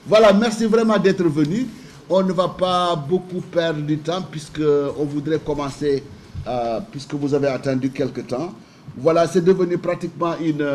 Voilà, merci vraiment d'être venu. On ne va pas beaucoup perdre du temps puisqu'on voudrait commencer, puisque vous avez attendu quelque temps. Voilà, c'est devenu pratiquement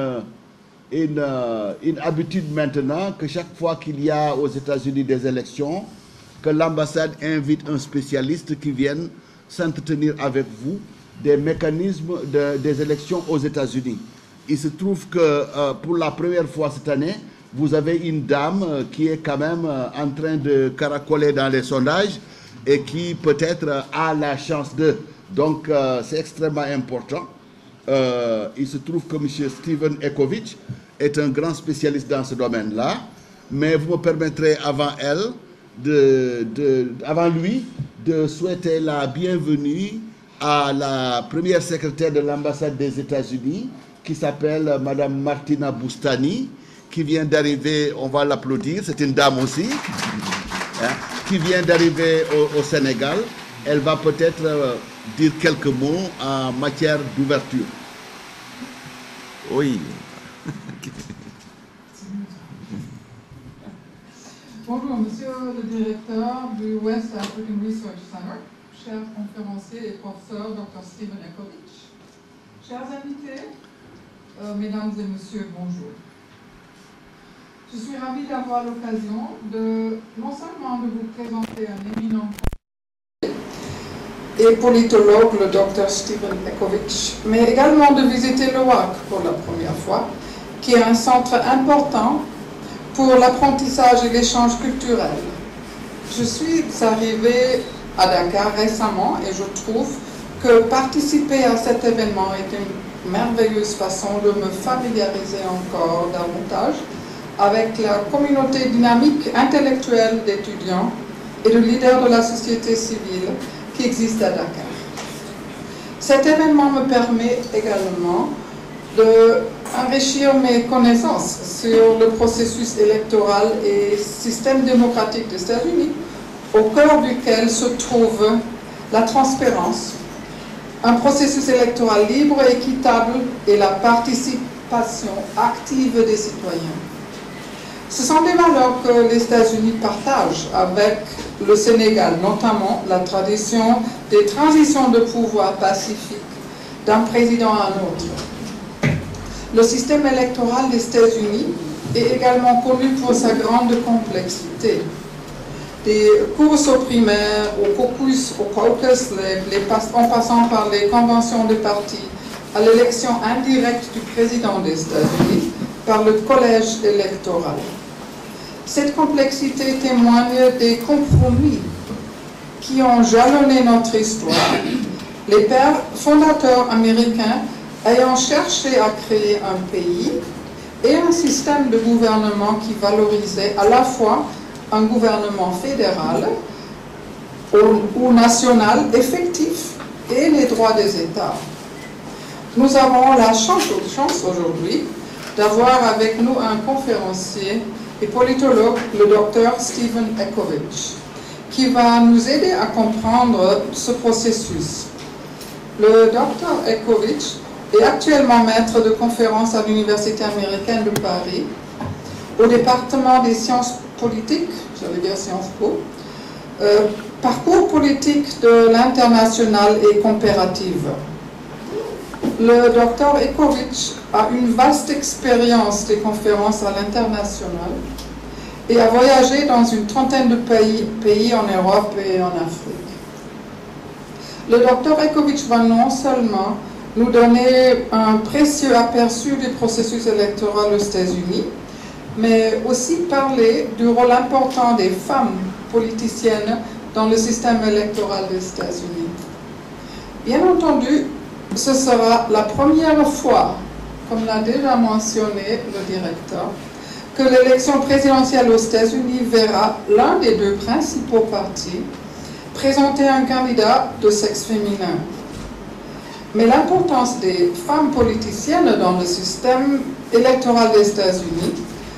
une habitude maintenant que chaque fois qu'il y a aux États-Unis des élections, que l'ambassade invite un spécialiste qui vienne s'entretenir avec vous des mécanismes des élections aux États-Unis. Il se trouve que pour la première fois cette année, vous avez une dame qui est quand même en train de caracoler dans les sondages et qui peut-être a la chance de. Donc c'est extrêmement important. Il se trouve que M. Steven Ecovitch est un grand spécialiste dans ce domaine-là, mais vous me permettrez avant avant lui de souhaiter la bienvenue à la première secrétaire de l'ambassade des États-Unis qui s'appelle Madame Martina Boustany, qui vient d'arriver, on va l'applaudir, c'est une dame aussi, hein, qui vient d'arriver au Sénégal. Elle va peut-être dire quelques mots en matière d'ouverture. Oui. Bonjour, monsieur le directeur du West African Research Center, cher conférencier et professeur Dr. Steven Ecovitch, chers invités, mesdames et messieurs, bonjour. Je suis ravie d'avoir l'occasion de non seulement de vous présenter un éminent et politologue, le Dr. Steven Ecovitch, mais également de visiter le WAC pour la première fois, qui est un centre important pour l'apprentissage et l'échange culturel. Je suis arrivée à Dakar récemment et je trouve que participer à cet événement est une merveilleuse façon de me familiariser encore davantage avec la communauté dynamique intellectuelle d'étudiants et de leaders de la société civile qui existe à Dakar. Cet événement me permet également d'enrichir mes connaissances sur le processus électoral et système démocratique des États-Unis, au cœur duquel se trouve la transparence, un processus électoral libre et équitable et la participation active des citoyens. Ce sont des valeurs que les États-Unis partagent avec le Sénégal, notamment la tradition des transitions de pouvoir pacifiques d'un président à un autre. Le système électoral des États-Unis est également connu pour sa grande complexité. Des courses aux primaires, au caucus, en passant par les conventions de partis, à l'élection indirecte du président des États-Unis par le collège électoral. Cette complexité témoigne des compromis qui ont jalonné notre histoire, les pères fondateurs américains ayant cherché à créer un pays et un système de gouvernement qui valorisait à la fois un gouvernement fédéral ou national effectif et les droits des États. Nous avons la chance aujourd'hui d'avoir avec nous un conférencier et politologue, le Dr. Steven Ecovitch, qui va nous aider à comprendre ce processus. Le Dr. Ecovitch est actuellement maître de conférence à l'Université américaine de Paris, au département des sciences politiques, j'allais dire Sciences Po, parcours politique de l'international et comparative. Le Dr. Ecovitch a une vaste expérience des conférences à l'international et a voyagé dans une trentaine de pays en Europe et en Afrique. Le Dr. Ecovitch va non seulement nous donner un précieux aperçu du processus électoral aux États-Unis, mais aussi parler du rôle important des femmes politiciennes dans le système électoral des États-Unis. Bien entendu, ce sera la première fois, comme l'a déjà mentionné le directeur, que l'élection présidentielle aux États-Unis verra l'un des deux principaux partis présenter un candidat de sexe féminin. Mais l'importance des femmes politiciennes dans le système électoral des États-Unis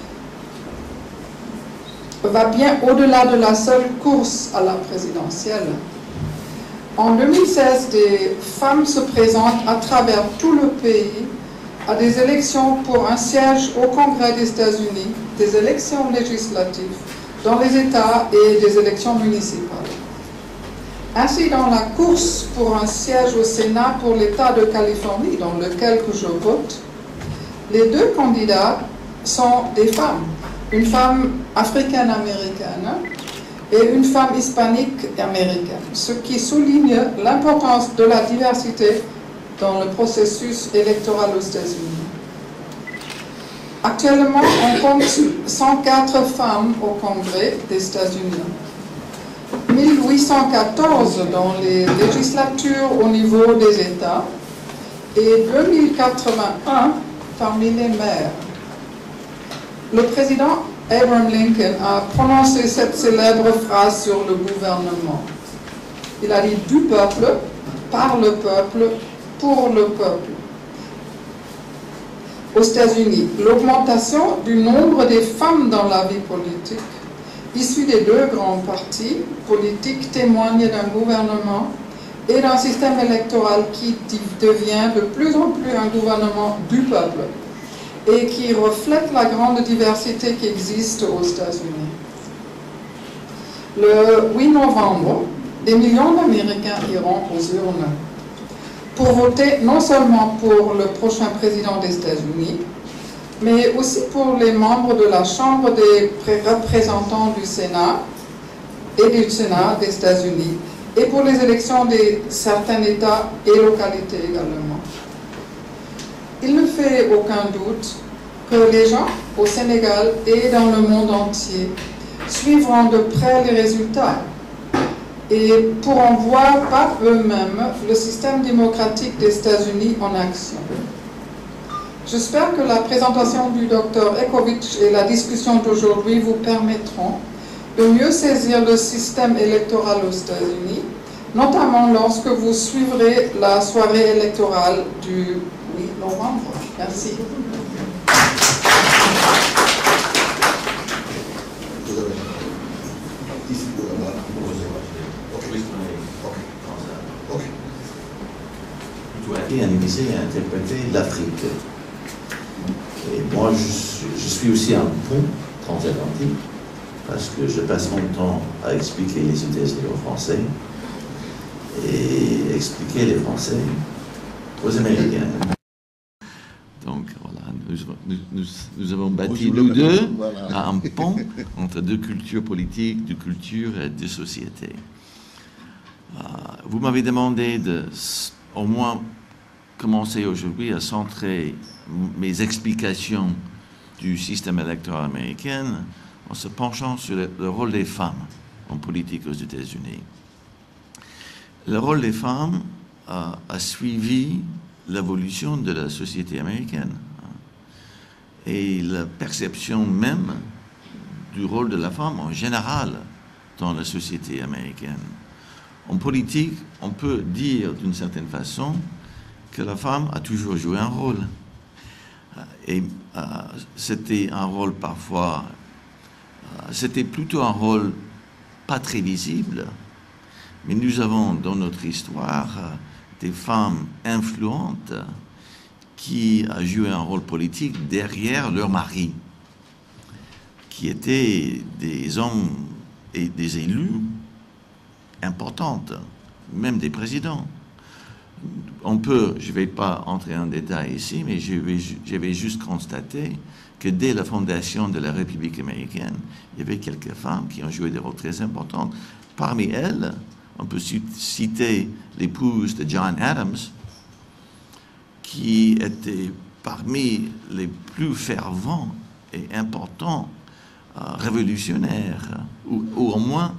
va bien au-delà de la seule course à la présidentielle. En 2016, des femmes se présentent à travers tout le pays à des élections pour un siège au Congrès des États-Unis, des élections législatives, dans les États et des élections municipales. Ainsi, dans la course pour un siège au Sénat pour l'État de Californie, dans lequel je vote, les deux candidats sont des femmes. Une femme africaine-américaine et une femme hispanique américaine, ce qui souligne l'importance de la diversité dans le processus électoral aux États-Unis. Actuellement, on compte 104 femmes au Congrès des États-Unis, 1814 dans les législatures au niveau des États et 2081 parmi les maires. Le président Abraham Lincoln a prononcé cette célèbre phrase sur le gouvernement. Il a dit « du peuple, par le peuple, pour le peuple ». Aux États-Unis, l'augmentation du nombre des femmes dans la vie politique, issue des deux grands partis politiques, témoigne d'un gouvernement et d'un système électoral qui devient de plus en plus un gouvernement du peuple et qui reflète la grande diversité qui existe aux États-Unis. Le 8 novembre, des millions d'Américains iront aux urnes pour voter non seulement pour le prochain président des États-Unis, mais aussi pour les membres de la Chambre des représentants du Sénat et du Sénat des États-Unis, et pour les élections de certains États et localités également. Il ne fait aucun doute que les gens au Sénégal et dans le monde entier suivront de près les résultats et pourront voir par eux-mêmes le système démocratique des États-Unis en action. J'espère que la présentation du Dr Ekovitch et la discussion d'aujourd'hui vous permettront de mieux saisir le système électoral aux États-Unis, notamment lorsque vous suivrez la soirée électorale du 8 novembre. Merci. Analyser et interpréter l'Afrique. Et moi, je suis aussi un pont transatlantique parce que je passe mon temps à expliquer les États-Unis aux Français et expliquer les Français aux Américains. Donc voilà, nous avons bâti, nous deux, un pont entre deux cultures politiques, deux cultures et deux sociétés. Vous m'avez demandé de, au moins, commencer aujourd'hui à centrer mes explications du système électoral américain en se penchant sur le rôle des femmes en politique aux États-Unis. Le rôle des femmes a suivi l'évolution de la société américaine et la perception même du rôle de la femme en général dans la société américaine. En politique, on peut dire d'une certaine façon que la femme a toujours joué un rôle. Et c'était un rôle parfois, c'était plutôt un rôle pas très visible, mais nous avons dans notre histoire des femmes influentes qui ont joué un rôle politique derrière leur mari, qui étaient des hommes et des élus importants, même des présidents. On peut, je ne vais pas entrer en détail ici, mais je vais juste constater que dès la fondation de la République américaine, il y avait quelques femmes qui ont joué des rôles très importants. Parmi elles, on peut citer l'épouse de John Adams, qui était parmi les plus fervents et importants révolutionnaires, ou au moins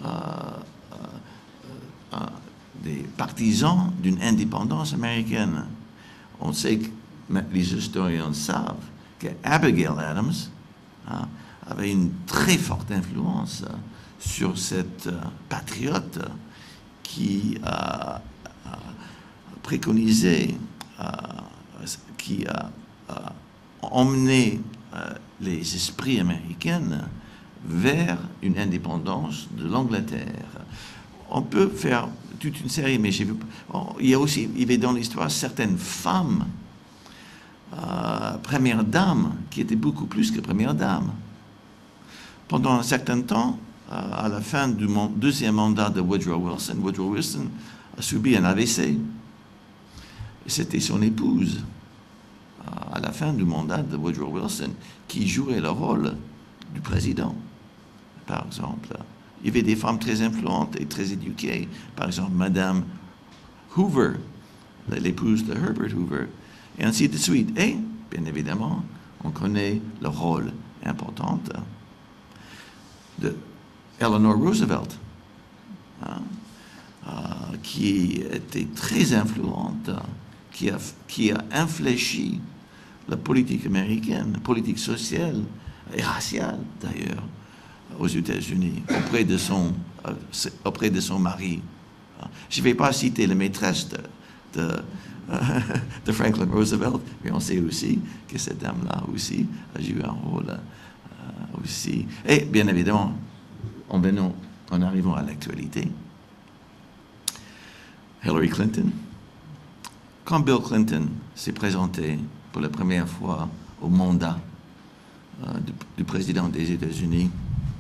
des partisans d'une indépendance américaine. On sait que les historiens savent qu'Abigail Adams avait une très forte influence sur cette patriote qui a préconisé, qui a emmené les esprits américains vers une indépendance de l'Angleterre. On peut faire toute une série, mais il y a aussi, il y avait dans l'histoire certaines femmes, premières dames, qui étaient beaucoup plus que premières dames. pendant un certain temps, à la fin du deuxième mandat de Woodrow Wilson a subi un AVC. Et c'était son épouse, à la fin du mandat de Woodrow Wilson, qui jouait le rôle du président, par exemple. Il y avait des femmes très influentes et très éduquées, par exemple Madame Hoover, l'épouse de Herbert Hoover, et ainsi de suite. Et, bien évidemment, on connaît le rôle important de Eleanor Roosevelt, qui était très influente, qui a infléchi la politique américaine, la politique sociale et raciale d'ailleurs, aux États-Unis, auprès de son mari. Je ne vais pas citer la maîtresse de Franklin Roosevelt, mais on sait aussi que cette dame-là aussi a joué un rôle aussi. Et bien évidemment, en arrivant à l'actualité, Hillary Clinton. Quand Bill Clinton s'est présenté pour la première fois au mandat du président des États-Unis,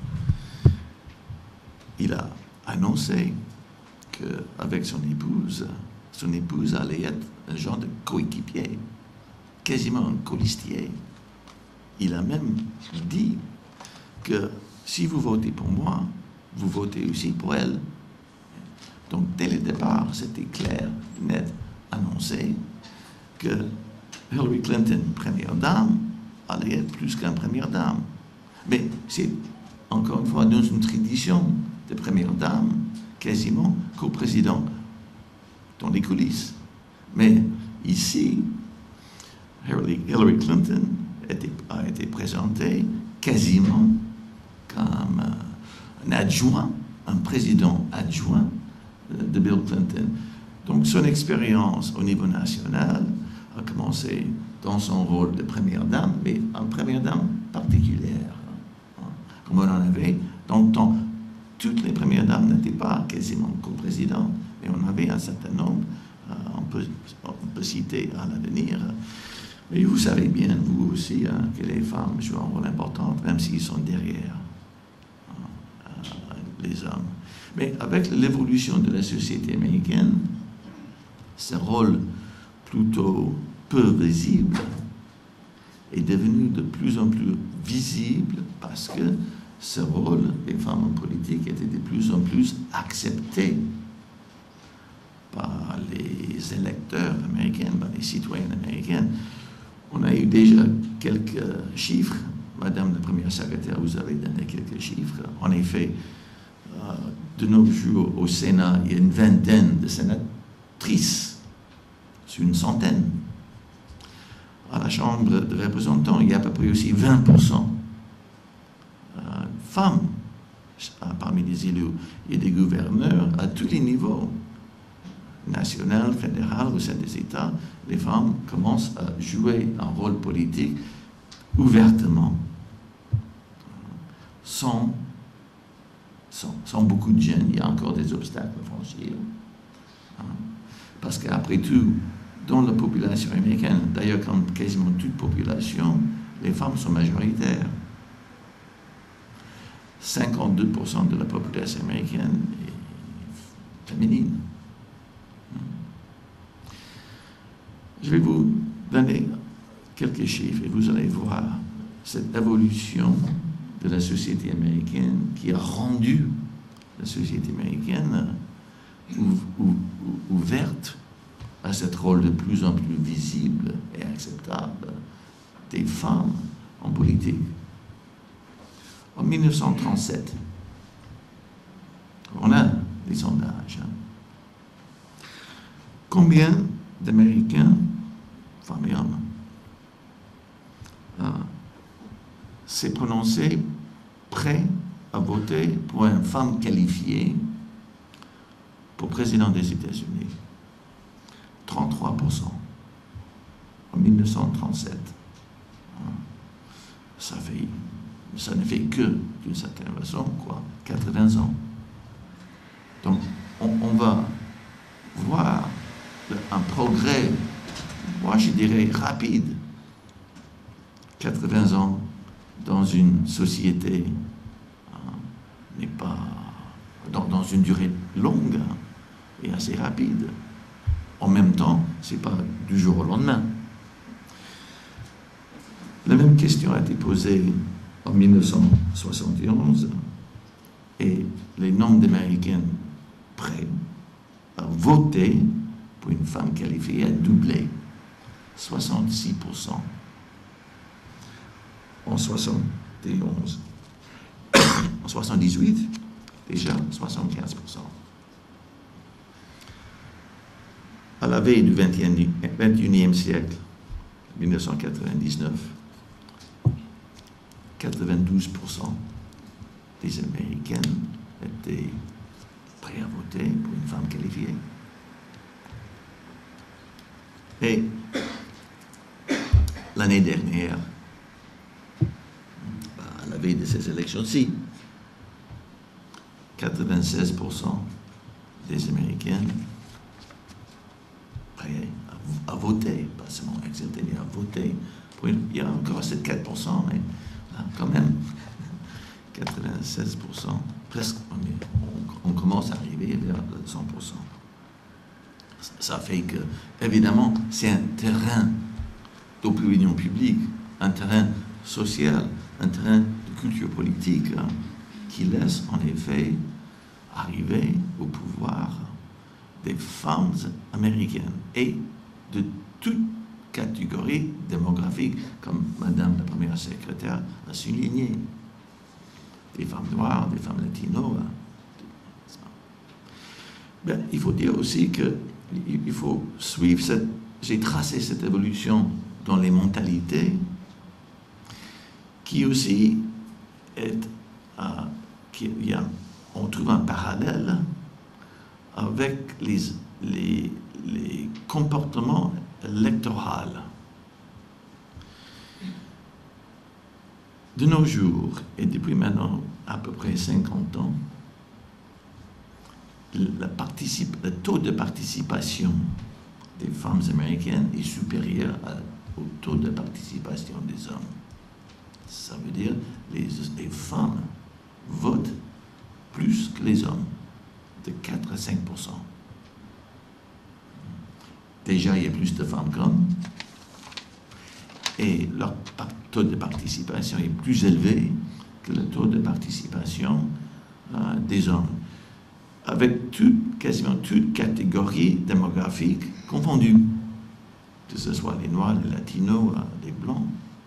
il a annoncé qu'avec son épouse allait être un genre de coéquipier, quasiment un colistier. Il a même dit que si vous votez pour moi, vous votez aussi pour elle. Donc, dès le départ, c'était clair, net, annoncé que Hillary Clinton, première dame, allait être plus qu'une première dame. Mais c'est, encore une fois, dans une tradition de première dame, quasiment co-président dans les coulisses. Mais ici, Hillary Clinton a été présentée quasiment comme un adjoint, un président adjoint de Bill Clinton. Donc son expérience au niveau national a commencé dans son rôle de première dame, mais en première dame particulière. Comme on en avait dans le temps. Toutes les premières dames n'étaient pas quasiment co-présidentes, mais on avait un certain nombre, on peut citer à l'avenir. Mais vous savez bien, vous aussi, que les femmes jouent un rôle important, même s'ils sont derrière les hommes. Mais avec l'évolution de la société américaine, ce rôle plutôt peu visible est devenu de plus en plus visible parce que ce rôle des femmes en politique était de plus en plus accepté par les électeurs américains, par les citoyens américains. On a eu déjà quelques chiffres. Madame la première secrétaire, vous avez donné quelques chiffres. En effet, de nos jours au Sénat, il y a une vingtaine de sénatrices sur une centaine. À la Chambre des représentants, il y a à peu près aussi 20% femmes parmi les élus et des gouverneurs à tous les niveaux, national, fédéral, au sein des États. Les femmes commencent à jouer un rôle politique ouvertement, sans beaucoup de gêne. Il y a encore des obstacles à franchir. Parce qu'après tout, dans la population américaine, d'ailleurs comme quasiment toute population, les femmes sont majoritaires. 52% de la population américaine est féminine. Je vais vous donner quelques chiffres et vous allez voir cette évolution de la société américaine qui a rendu la société américaine ouverte à ce rôle de plus en plus visible et acceptable des femmes en politique. En 1937, on a des sondages. Combien d'Américains, femmes et hommes, s'est prononcé prêt à voter pour une femme qualifiée pour président des États-Unis? 33% en 1937. Ça ne fait que, d'une certaine façon, 80 ans. Donc, on va voir un progrès, moi je dirais rapide, 80 ans dans une société n'est pas dans une durée longue et assez rapide. En même temps, ce n'est pas du jour au lendemain. La même question a été posée en 1971 et les nombres d'Américaines prêts à voter pour une femme qualifiée a doublé, 66% en 71. En 78, déjà 75%. À la veille du 21e siècle, 1999, 92% des Américaines étaient prêts à voter pour une femme qualifiée. Et l'année dernière, à la veille de ces élections-ci, 96% des Américaines prêts à voter, pas seulement accepter, mais à voter. Il y a encore 4%, mais quand même, 96%, presque, on commence à arriver vers 100%. Ça fait que, évidemment, c'est un terrain d'opinion publique, un terrain social, un terrain de culture politique qui laisse en effet arriver au pouvoir des femmes américaines et de toute catégorie démographique, comme Madame la Première Secrétaire a souligné. Des femmes noires, des femmes latino. Ben, il faut dire aussi qu'il faut suivre j'ai tracé cette évolution dans les mentalités qui aussi on trouve un parallèle avec les comportements électoraux. De nos jours, et depuis maintenant à peu près 50 ans, le taux de participation des femmes américaines est supérieur au taux de participation des hommes. Ça veut dire que les femmes votent plus que les hommes, de 4 à 5%. Déjà, il y a plus de femmes qu'hommes, et leur taux de participation est plus élevé que le taux de participation des hommes, avec quasiment toute catégorie démographique confondue, que ce soit les Noirs, les Latinos, les Blancs.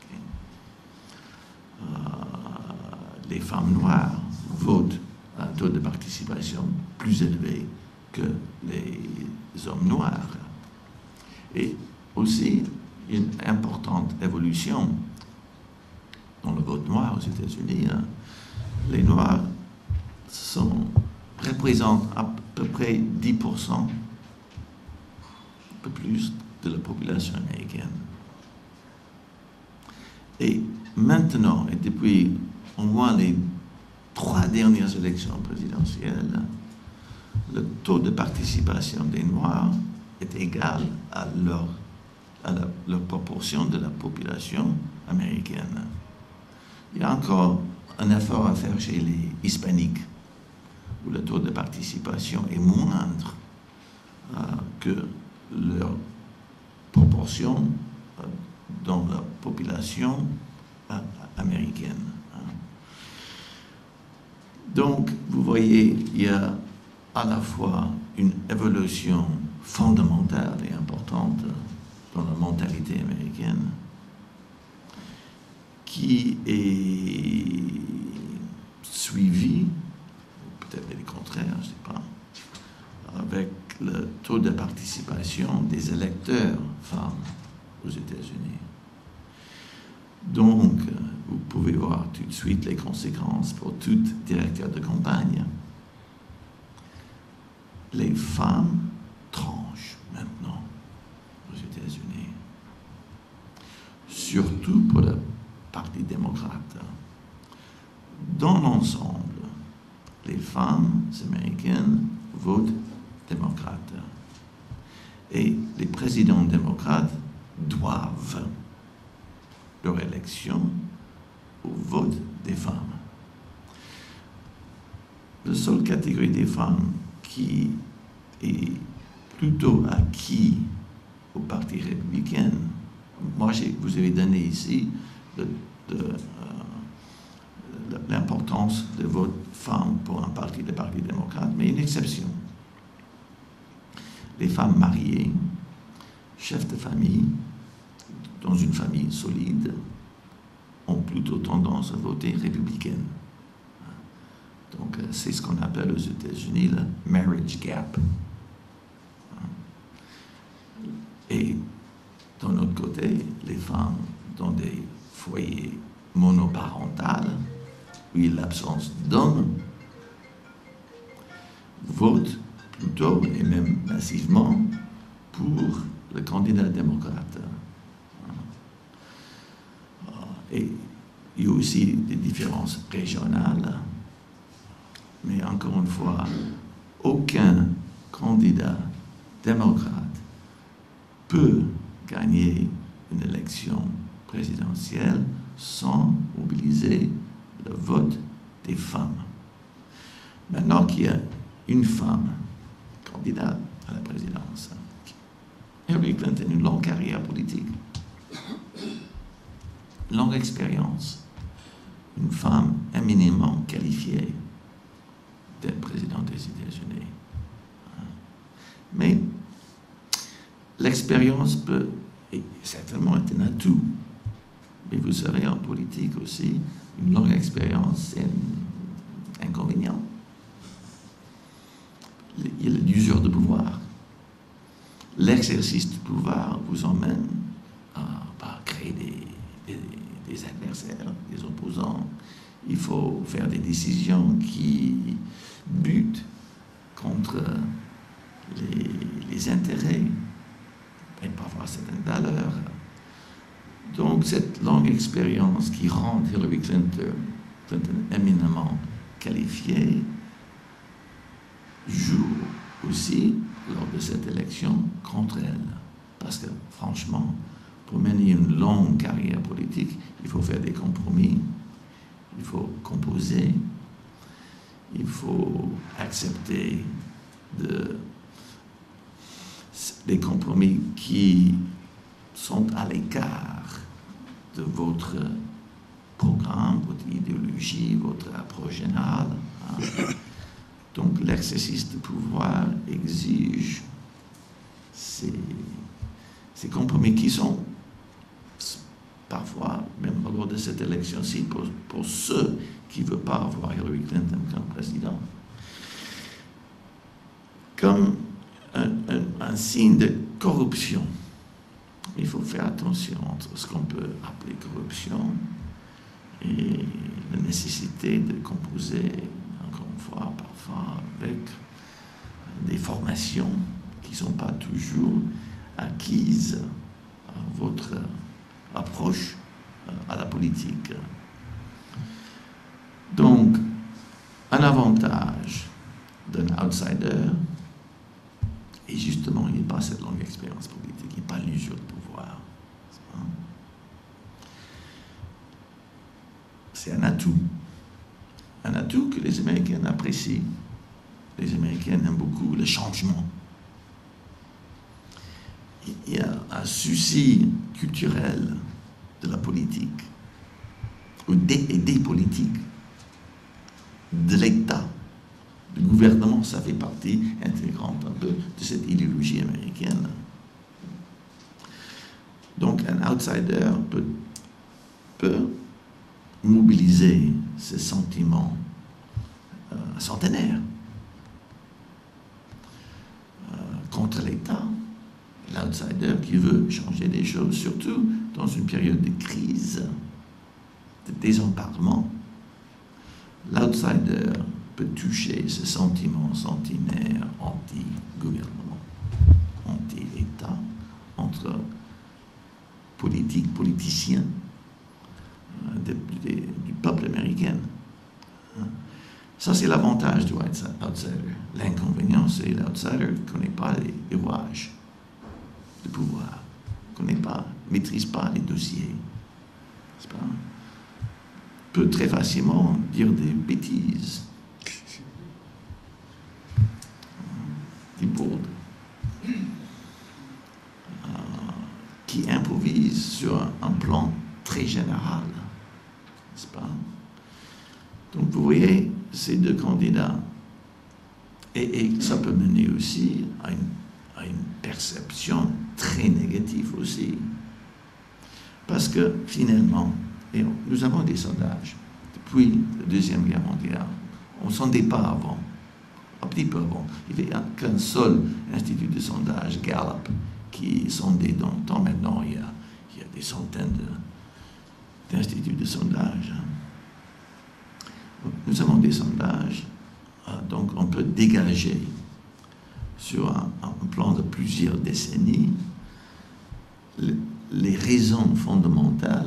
Les femmes noires votent à un taux de participation plus élevé que les hommes noirs. Et aussi, une importante évolution dans le vote noir aux États-Unis. Les Noirs représentent à peu près 10%, un peu plus, de la population américaine. Et maintenant, et depuis au moins les 3 dernières élections présidentielles, le taux de participation des Noirs est égal à leur proportion de la population américaine. Il y a encore un effort à faire chez les hispaniques, où le taux de participation est moindre que leur proportion dans la population américaine. Donc, vous voyez, il y a à la fois une évolution fondamentale et importante dans la mentalité américaine qui est suivie, peut-être le contraire, je ne sais pas, avec le taux de participation des électeurs femmes aux États-Unis. Donc, vous pouvez voir tout de suite les conséquences pour tout directeur de campagne. Les femmes tranchent maintenant aux États-Unis, surtout pour le Parti démocrate. Dans l'ensemble, les femmes américaines votent démocrate. Et les présidents démocrates doivent leur élection au vote des femmes. la seule catégorie des femmes qui est plutôt acquis au Parti républicain, moi, vous avez donné ici l'importance de vote femme pour un parti, le Parti démocrate, mais une exception. Les femmes mariées, chefs de famille, dans une famille solide, ont plutôt tendance à voter républicaine. Donc, c'est ce qu'on appelle aux États-Unis le marriage gap. Et d'un autre côté, les femmes dans des foyers monoparentaux, où il y a l'absence d'hommes, votent plutôt et même massivement pour le candidat démocrate. Et il y a aussi des différences régionales, mais encore une fois, aucun candidat démocrate peut gagner une élection présidentielle sans mobiliser le vote des femmes. Maintenant qu'il y a une femme candidate à la présidence, Hillary Clinton a une longue carrière politique, longue expérience, une femme éminemment qualifiée d'être présidente des États-Unis. Mais l'expérience peut certainement être un atout, mais vous savez, en politique aussi, une longue expérience, c'est un inconvénient. Il y a l'usure de pouvoir. L'exercice du pouvoir vous emmène à créer des adversaires, des opposants. Il faut faire des décisions qui butent contre les intérêts et parfois certaines valeurs. Donc, cette longue expérience qui rend Hillary Clinton éminemment qualifiée joue aussi, lors de cette élection, contre elle. Parce que, franchement, pour mener une longue carrière politique, il faut faire des compromis, il faut composer, il faut accepter des compromis qui sont à l'écart de votre programme, votre idéologie, votre approche générale. Donc l'exercice de pouvoir exige ces compromis qui sont parfois, même lors de cette élection-ci, pour ceux qui ne veulent pas avoir Hillary Clinton comme président, comme un signe de corruption. Il faut faire attention entre ce qu'on peut appeler corruption et la nécessité de composer, encore une fois, parfois avec des formations qui ne sont pas toujours acquises à votre approche à la politique. Donc, un avantage d'un outsider, et justement, il n'y a pas cette longue expérience politique, il n'y a pas l'usure de pouvoir. C'est un atout. Un atout que les Américains apprécient. Les Américains aiment beaucoup le changement. Il y a un souci culturel de la politique, et des politiques, de l'État. Le gouvernement, ça fait partie intégrante un peu de cette idéologie américaine. Donc un outsider peut mobiliser ce sentiment centenaire contre l'État. L'outsider qui veut changer les choses, surtout dans une période de crise, de désemparement. L'outsider peut toucher ce sentiment centenaire anti-gouvernement, anti-État, entre politiciens du peuple américain. Ça, c'est l'avantage du outsider. L'inconvénient, c'est l'outsider ne connaît pas les rouages de pouvoir, ne maîtrise pas les dossiers, n'est-ce pas? Peut très facilement dire des bêtises. un plan très général, n'est-ce pas? Donc vous voyez, ces deux candidats, et ça peut mener aussi à une perception très négative aussi. Parce que finalement, et nous avons des sondages depuis la Deuxième Guerre mondiale, on ne sondait pas avant, un petit peu avant. Il n'y avait qu'un seul institut de sondage, Gallup, qui sondait dans le temps. Maintenant, il y a des centaines d'instituts de sondage. Nous avons des sondages, donc on peut dégager sur un plan de plusieurs décennies les raisons fondamentales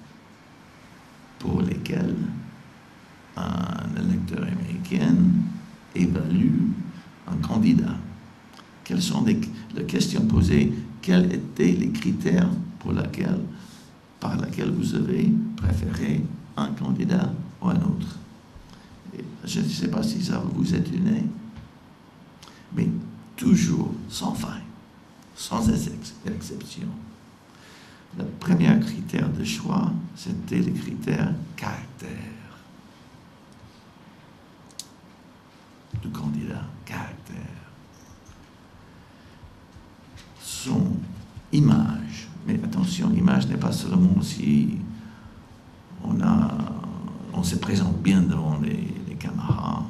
pour lesquelles un électeur américain évalue un candidat. Quelles sont les questions posées? Quels étaient les critères par lesquels vous avez préféré un candidat ou un autre? Et je ne sais pas si ça vous étonne, mais toujours sans faille, sans exception. Le premier critère de choix, c'était le critère caractère du candidat, caractère. Son image, mais attention, l'image n'est pas seulement si on se présente bien devant les caméras.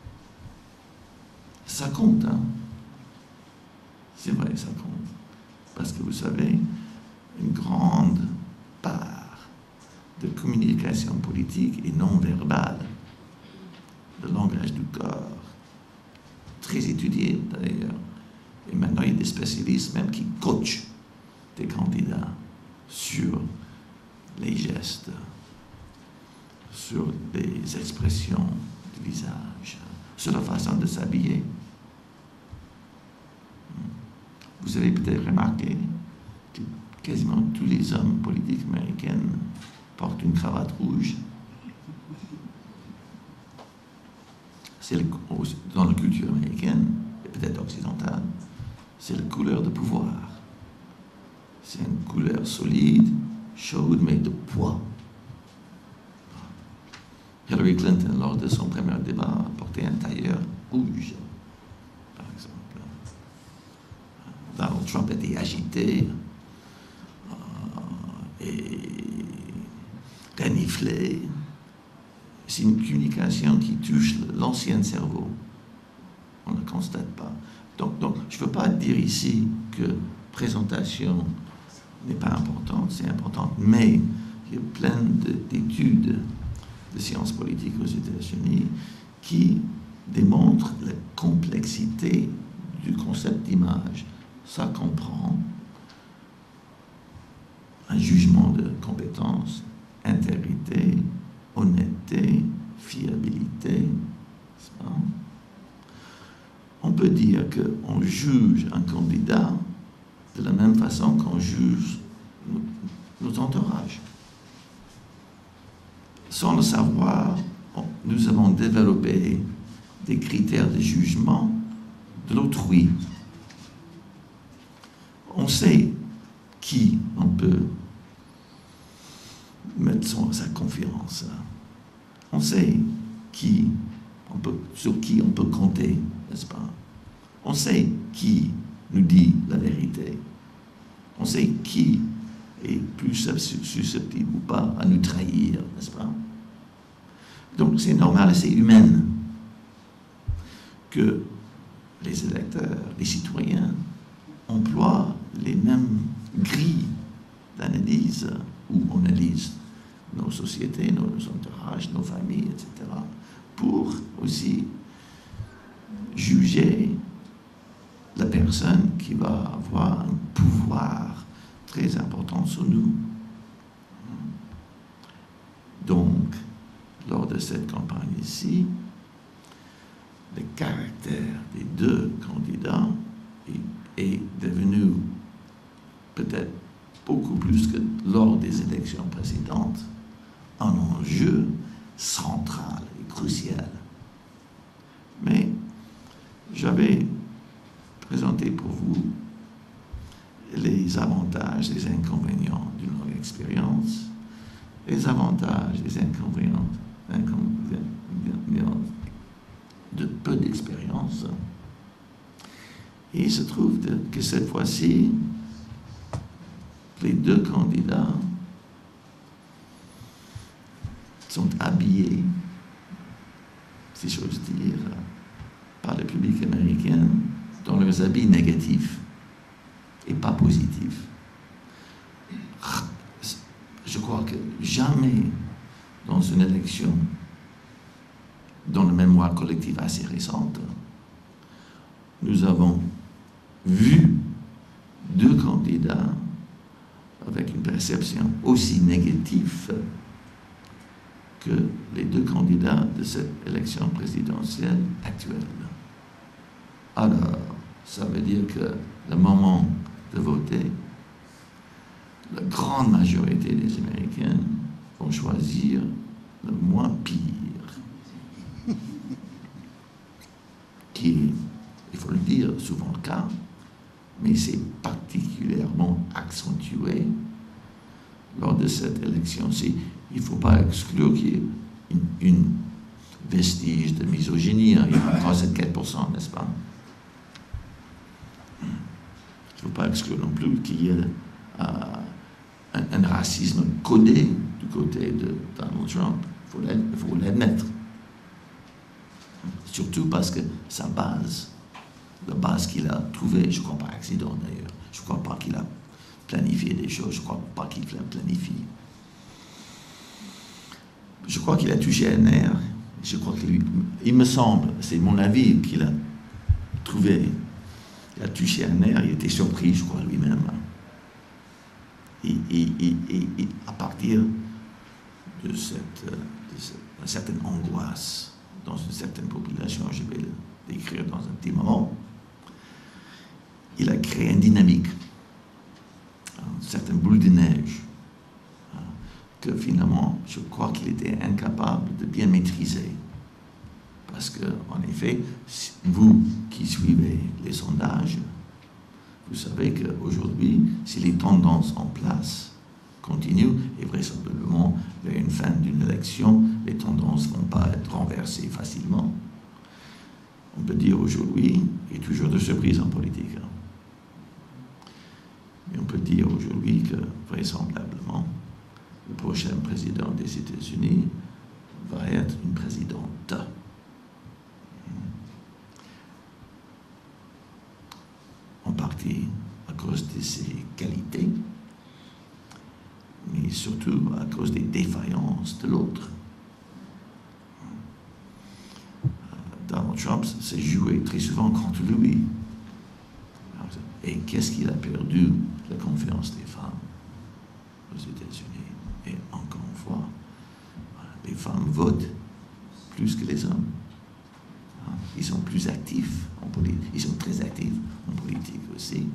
Ça compte, hein. C'est vrai, ça compte. Parce que vous savez, une grande part de communication politique est non verbale, le langage du corps, très étudié d'ailleurs. Et maintenant, il y a des spécialistes même qui coachent des candidats sur les gestes, sur les expressions du visage, sur la façon de s'habiller. Vous avez peut-être remarqué que quasiment tous les hommes politiques américains portent une cravate rouge. C'est dans la culture américaine, et peut-être occidentale, c'est la couleur de pouvoir. C'est une couleur solide, chaude, mais de poids. Hillary Clinton, lors de son premier débat, portait un tailleur rouge, par exemple. Donald Trump était agité et reniflé. C'est une communication qui touche l'ancien cerveau. On ne le constate pas. Donc je ne veux pas dire ici que présentation n'est pas importante, c'est important, mais il y a plein d'études de sciences politiques aux États-Unis qui démontrent la complexité du concept d'image. Ça comprend un jugement de compétence, intégrité, honnêteté, fiabilité. On peut dire qu'on juge un candidat de la même façon qu'on juge nos entourages. Sans le savoir, nous avons développé des critères de jugement de l'autrui. On sait qui on peut mettre sa confiance. On sait sur qui on peut compter, n'est-ce pas? On sait qui nous dit la vérité. On sait qui est plus susceptible ou pas à nous trahir, n'est-ce pas? Donc c'est normal et c'est humain que les électeurs, les citoyens emploient les mêmes grilles d'analyse où on analyse nos sociétés, nos entourages, nos familles, etc., pour aussi juger la personne qui va avoir un pouvoir très important sur nous. Donc, lors de cette campagne ici, le caractère des deux candidats est devenu peut-être beaucoup plus que lors des élections précédentes un enjeu central et crucial. Mais j'avais présenté pour vous les avantages, les inconvénients d'une longue expérience, les avantages, les inconvénients de peu d'expérience. Et il se trouve que cette fois-ci, les deux candidats sont habillés, si j'ose dire, par le public américain dans leurs habits négatifs et pas positifs. Je crois que jamais dans une élection, dans la mémoire collective assez récente, nous avons vu deux candidats avec une perception aussi négative que les deux candidats de cette élection présidentielle actuelle. Alors, ça veut dire que le moment de voter, la grande majorité des Américains vont choisir le moins pire, qui est, il faut le dire, souvent le cas, mais c'est particulièrement accentué lors de cette élection-ci. Il ne faut pas exclure qu'il y ait une vestige de misogynie. Il y a 37%, n'est-ce pas? Il ne faut pas exclure non plus qu'il y ait un racisme codé du côté de Donald Trump. Il faut l'admettre. Surtout parce que sa base, la base qu'il a trouvée, je ne crois pas accident d'ailleurs, je ne crois pas qu'il a planifié des choses, je ne crois pas qu'il planifie. Je crois qu'il a touché un nerf, je crois que lui, il me semble, c'est mon avis, qu'il a trouvé, il a touché un nerf, il était surpris, je crois, lui-même. Et à partir de une certaine angoisse dans une certaine population, je vais le décrire dans un petit moment, il a créé une dynamique, une certaine boule de neige, que finalement, je crois qu'il était incapable de bien maîtriser. Parce que, en effet, vous qui suivez les sondages, vous savez qu'aujourd'hui, si les tendances en place continuent, et vraisemblablement vers une fin d'une élection, les tendances ne vont pas être renversées facilement. On peut dire aujourd'hui, il y a toujours de surprises en politique, hein. Mais on peut dire aujourd'hui que, vraisemblablement, le prochain président des États-Unis va être une présidente. En partie à cause de ses qualités, mais surtout à cause des défaillances de l'autre. Donald Trump s'est joué très souvent contre lui. Et qu'est-ce qu'il a perdu? La confiance des femmes aux États-Unis. Et encore une fois, les femmes votent plus que les hommes. Ils sont plus actifs en politique. Ils sont très actifs en politique aussi.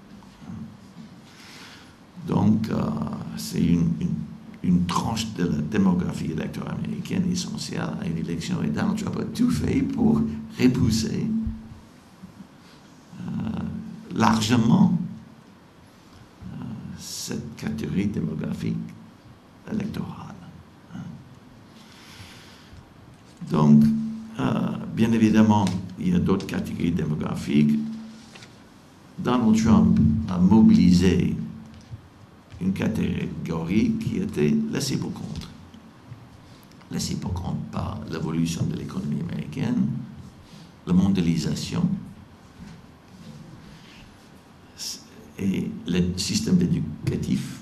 Donc, c'est une tranche de la démographie électorale américaine essentielle à une élection. Et Donald Trump a tout fait pour repousser largement cette catégorie démographique électorale. Donc, bien évidemment, il y a d'autres catégories démographiques. Donald Trump a mobilisé une catégorie qui était laissée pour compte. Laissée pour compte par l'évolution de l'économie américaine, la mondialisation et le système éducatif.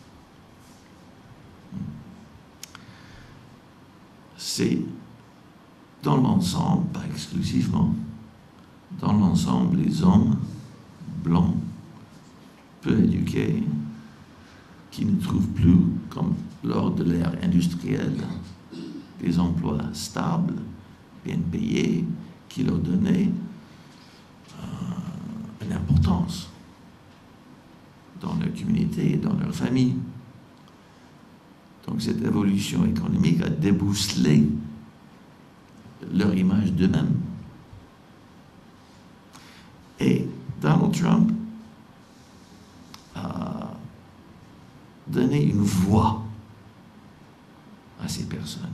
C'est dans l'ensemble, pas exclusivement, dans l'ensemble, les hommes blancs, peu éduqués, qui ne trouvent plus, comme lors de l'ère industrielle, des emplois stables, bien payés, qui leur donnaient une importance dans leur communauté, dans leur famille. Donc cette évolution économique a débousselé leur image d'eux-mêmes. Et Donald Trump a donné une voix à ces personnes.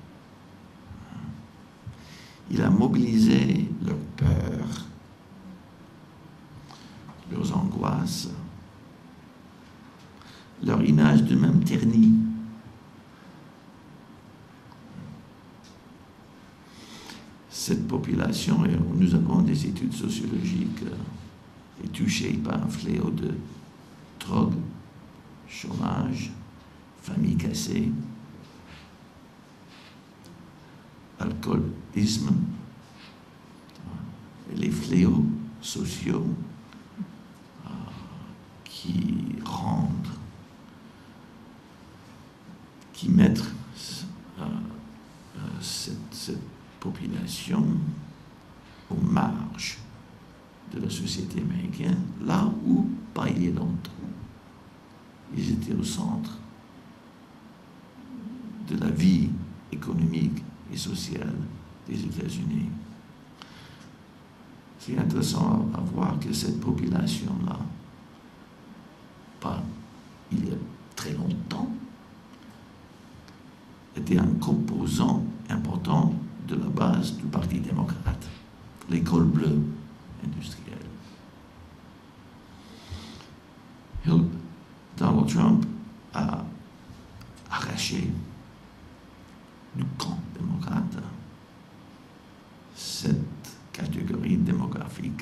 Il a mobilisé leur peur, leurs angoisses, leur image d'eux-mêmes ternie. Cette population, et nous avons des études sociologiques, est touchée par un fléau de drogue, chômage, famille cassée, alcoolisme, et les fléaux sociaux qui mettent cette population aux marges de la société américaine, là où, pas il y a longtemps, ils étaient au centre de la vie économique et sociale des États-Unis. C'est intéressant à voir que cette population-là, pas il y a très longtemps, était un composant important de la base du Parti démocrate, l'école bleue industrielle. Donald Trump a arraché du camp démocrate cette catégorie démographique.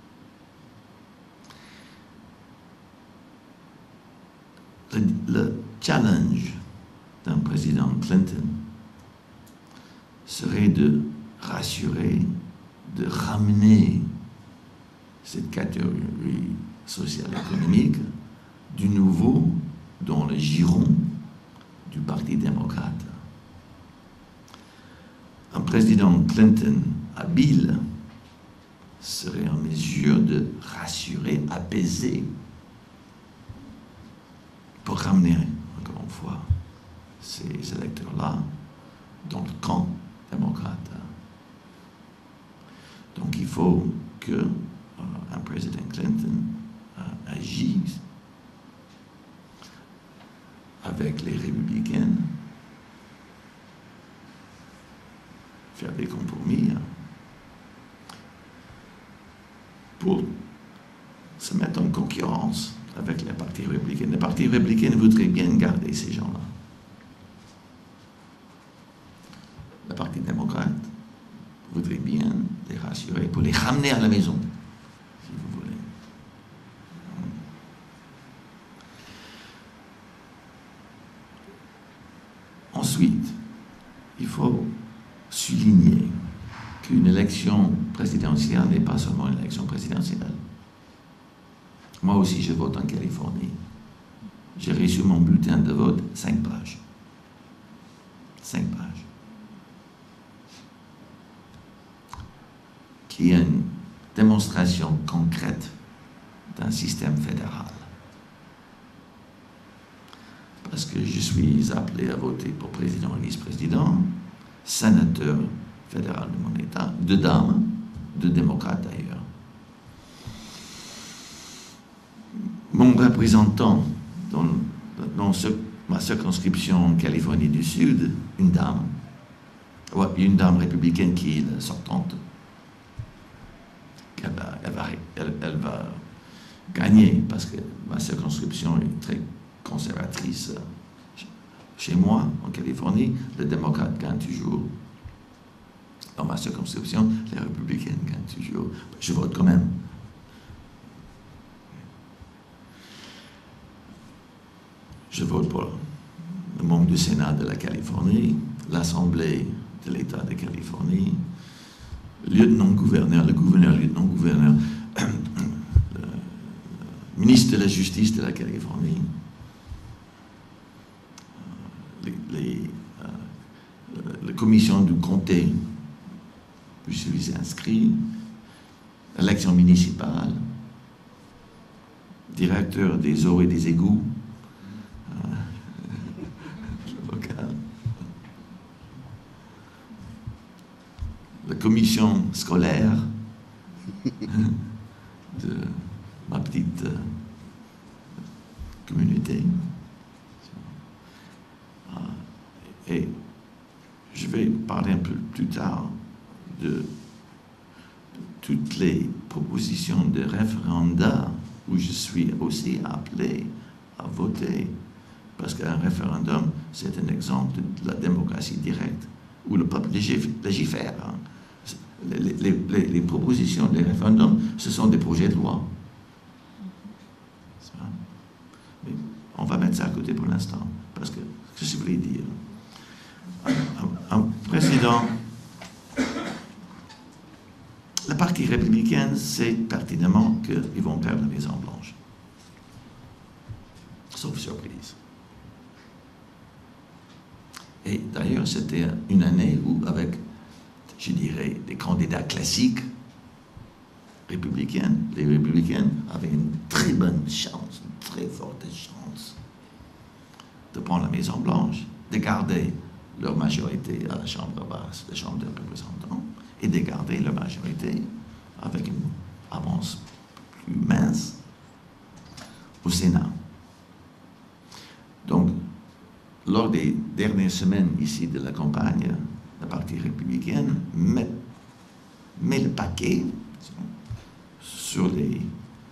Le challenge d'un président Clinton serait de rassurer, de ramener cette catégorie sociale économique du nouveau dans le giron du Parti démocrate. Un président Clinton habile serait en mesure de rassurer, apaiser, pour ramener, encore une fois, ces électeurs-là dans le camp démocrate. Donc il faut que un président Clinton agisse avec les républicains, faire des compromis pour se mettre en concurrence avec les partis républicains. Les partis républicains voudraient bien garder ces gens-là. Le Parti démocrate voudrait bien les rassurer pour les ramener à la maison, si vous voulez. Ensuite, il faut souligner qu'une élection présidentielle n'est pas seulement une élection présidentielle. Moi aussi, je vote en Californie. J'ai reçu mon bulletin de vote, 5 pages. 5 pages. Qui est une démonstration concrète d'un système fédéral. Parce que je suis appelé à voter pour président et vice-président, sénateur fédéral de mon État, 2 dames, 2 démocrates d'ailleurs. Mon représentant dans ma circonscription en Californie du Sud, une dame républicaine qui est la sortante, elle va gagner parce que ma circonscription est très conservatrice. Chez moi, en Californie, les démocrates gagnent toujours. Dans ma circonscription, les républicains gagnent toujours. Je vote quand même. Je vote pour le membre du Sénat de la Californie, l'Assemblée de l'État de Californie, le lieutenant-gouverneur, le gouverneur-lieutenant-gouverneur, le ministre de la Justice de la Californie, la commission du comté, je suis inscrit, l'élection municipale, directeur des eaux et des égouts, local, la commission scolaire de ma petite communauté. Et je vais parler un peu plus tard de toutes les propositions de référenda où je suis aussi appelé à voter, parce qu'un référendum, c'est un exemple de la démocratie directe, où le peuple légifère. Les propositions des référendums, ce sont des projets de loi. Mais on va mettre ça à côté pour l'instant, parce que ce que je voulais dire, un président, la partie républicaine sait pertinemment qu'ils vont perdre la Maison-Blanche. Sauf surprise. Et d'ailleurs, c'était une année où, avec, je dirais, des candidats classiques républicains, les républicains avaient une très bonne chance, une très forte chance de prendre la Maison-Blanche, de garder leur majorité à la Chambre basse, la Chambre des représentants, et de garder leur majorité avec une avance plus mince au Sénat. Donc, lors des dernières semaines ici de la campagne, la partie républicaine met le paquet sur les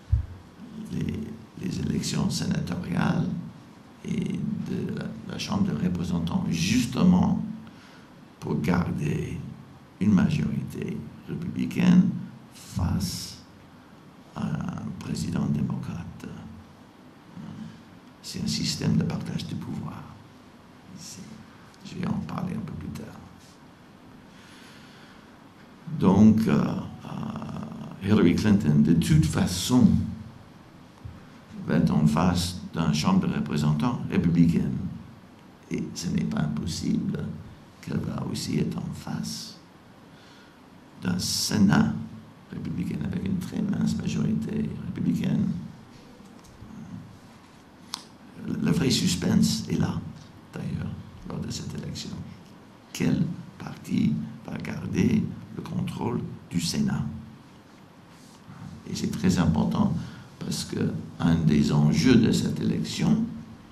élections sénatoriales et de la Chambre des représentants, justement pour garder une majorité républicaine face à un président démocrate. C'est un système de partage du pouvoir. Je vais en parler un peu plus tard. Donc, Hillary Clinton, de toute façon, va être en face d'une Chambre de représentants républicaine. Et ce n'est pas impossible qu'elle va aussi être en face d'un Sénat républicain avec une très mince majorité républicaine. Le vrai suspense est là, d'ailleurs, lors de cette élection. Quel parti va garder le contrôle du Sénat? Et c'est très important parce qu'un des enjeux de cette élection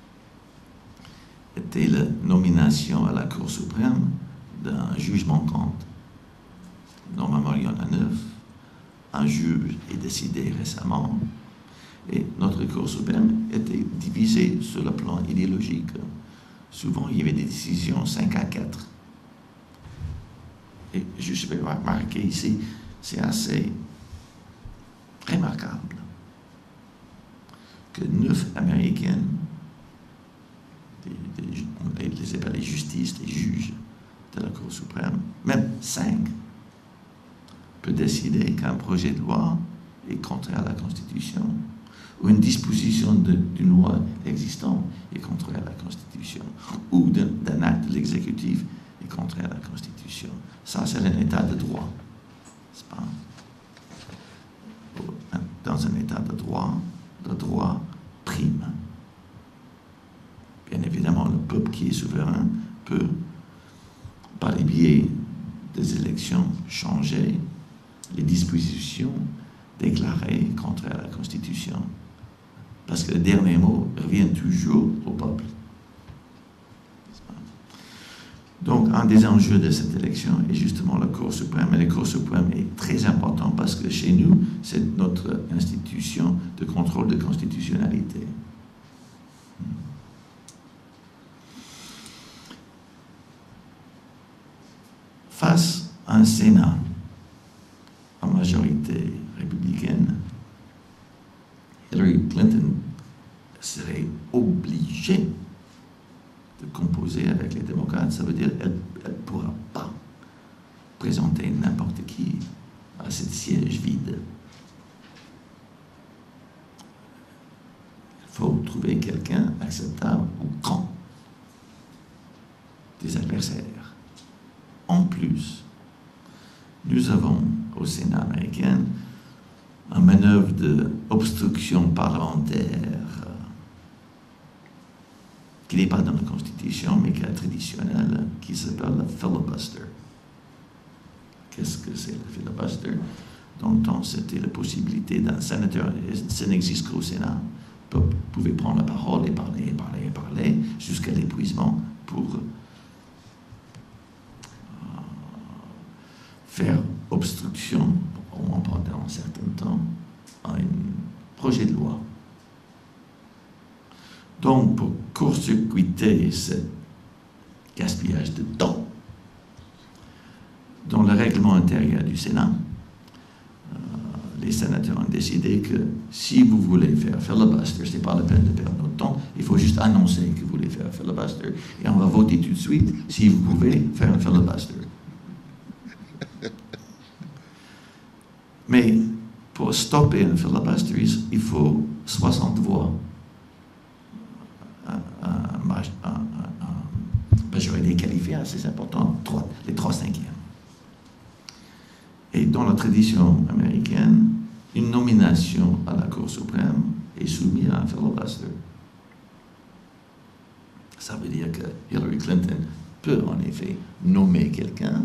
était la nomination à la Cour suprême d'un juge manquant. Normalement, il y en a 9. Un juge est décidé récemment. Et notre Cour suprême était divisée sur le plan idéologique. Souvent, il y avait des décisions 5-4. Et je vais remarquer ici, c'est assez remarquable que 9 Américaines, on les appelle les justices, les juges de la Cour suprême, même 5, peut décider qu'un projet de loi est contraire à la Constitution, ou une disposition d'une loi existante est contraire à la Constitution, ou d'un acte de l'exécutif est contraire à la Constitution. Ça, c'est un état de droit. C'est pas? Dans un état de droit, le droit prime. Bien évidemment, le peuple qui est souverain peut, par les biais des élections, changer les dispositions déclarées contraires à la Constitution. Parce que le dernier mot revient toujours au peuple. Donc, un des enjeux de cette élection est justement la Cour suprême. Et la Cour suprême est très important parce que chez nous, c'est notre institution de contrôle de constitutionnalité. Face à un Sénat en majorité républicaine, Hillary Clinton serait obligée de composer avec les démocrates. Ça veut dire qu'elle ne pourra pas présenter n'importe qui à ce siège vide. Il faut trouver quelqu'un acceptable au camp des adversaires. En plus, nous avons au Sénat américain une manœuvre d'obstruction parlementaire qui n'est pas dans la Constitution, mais qui est traditionnelle, qui s'appelle le filibuster. Qu'est-ce que c'est le filibuster? Dans le temps, c'était la possibilité d'un sénateur, ça n'existe qu'au Sénat, peuple pouvait prendre la parole et parler, et parler, et parler, jusqu'à l'épuisement pour faire obstruction, au moins pendant un certain temps, à un projet de loi. Donc, pour court-circuiter ce gaspillage de temps, dans le règlement intérieur du Sénat, les sénateurs ont décidé que si vous voulez faire filibuster, ce n'est pas la peine de perdre notre temps, il faut juste annoncer que vous voulez faire filibuster et on va voter tout de suite si vous pouvez faire un filibuster. Mais pour stopper un filibuster, il faut 60 voix. Majorité qualifiée, c'est important, les 3/5. Et dans la tradition américaine, une nomination à la Cour suprême est soumise à un filibuster. Ça veut dire que Hillary Clinton peut en effet nommer quelqu'un,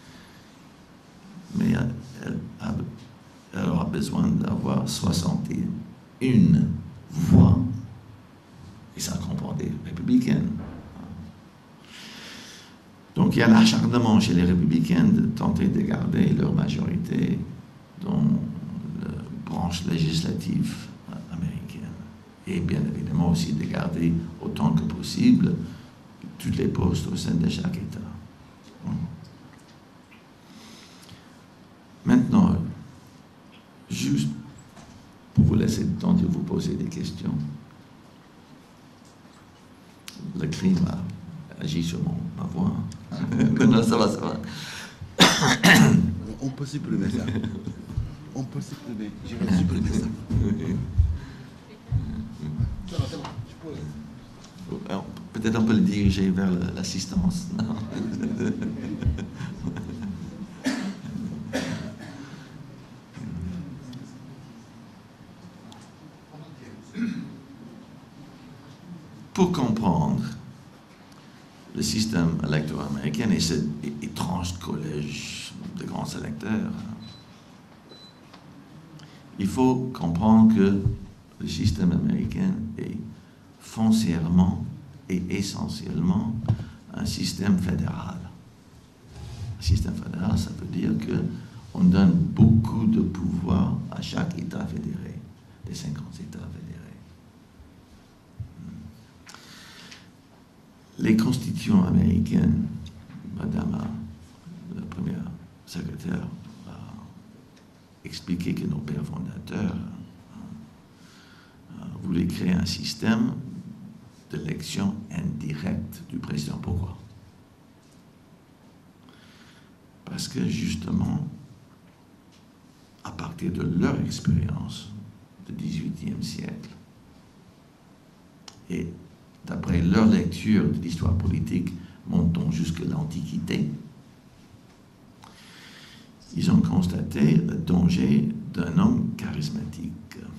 mais elle aura besoin d'avoir 61 voix, et ça comprend des républicaines. Donc il y a l'acharnement chez les républicains de tenter de garder leur majorité dans la branche législative américaine. Et bien évidemment aussi de garder autant que possible tous les postes au sein de chaque État. Maintenant, juste pour vous laisser le temps de vous poser des questions, le crime a agi sur ma voix. Non, ça va. On peut supprimer ça. On peut supprimer. Je vais supprimer ça. C'est bon. Peut-être on peut le diriger vers l'assistance. Pour comprendre le système électoral américain et cet étrange collège de grands électeurs, il faut comprendre que le système américain est foncièrement et essentiellement un système fédéral. Un système fédéral, ça veut dire qu'on donne beaucoup de pouvoir à chaque État fédéré, des 50 États fédérés. Les constitutions américaines, Madame la première secrétaire a expliqué que nos pères fondateurs voulaient créer un système d'élection indirecte du président. Pourquoi? Parce que justement, à partir de leur expérience du XVIIIe siècle et d'après leur lecture de l'histoire politique, montons jusqu'à l'Antiquité, ils ont constaté le danger d'un homme charismatique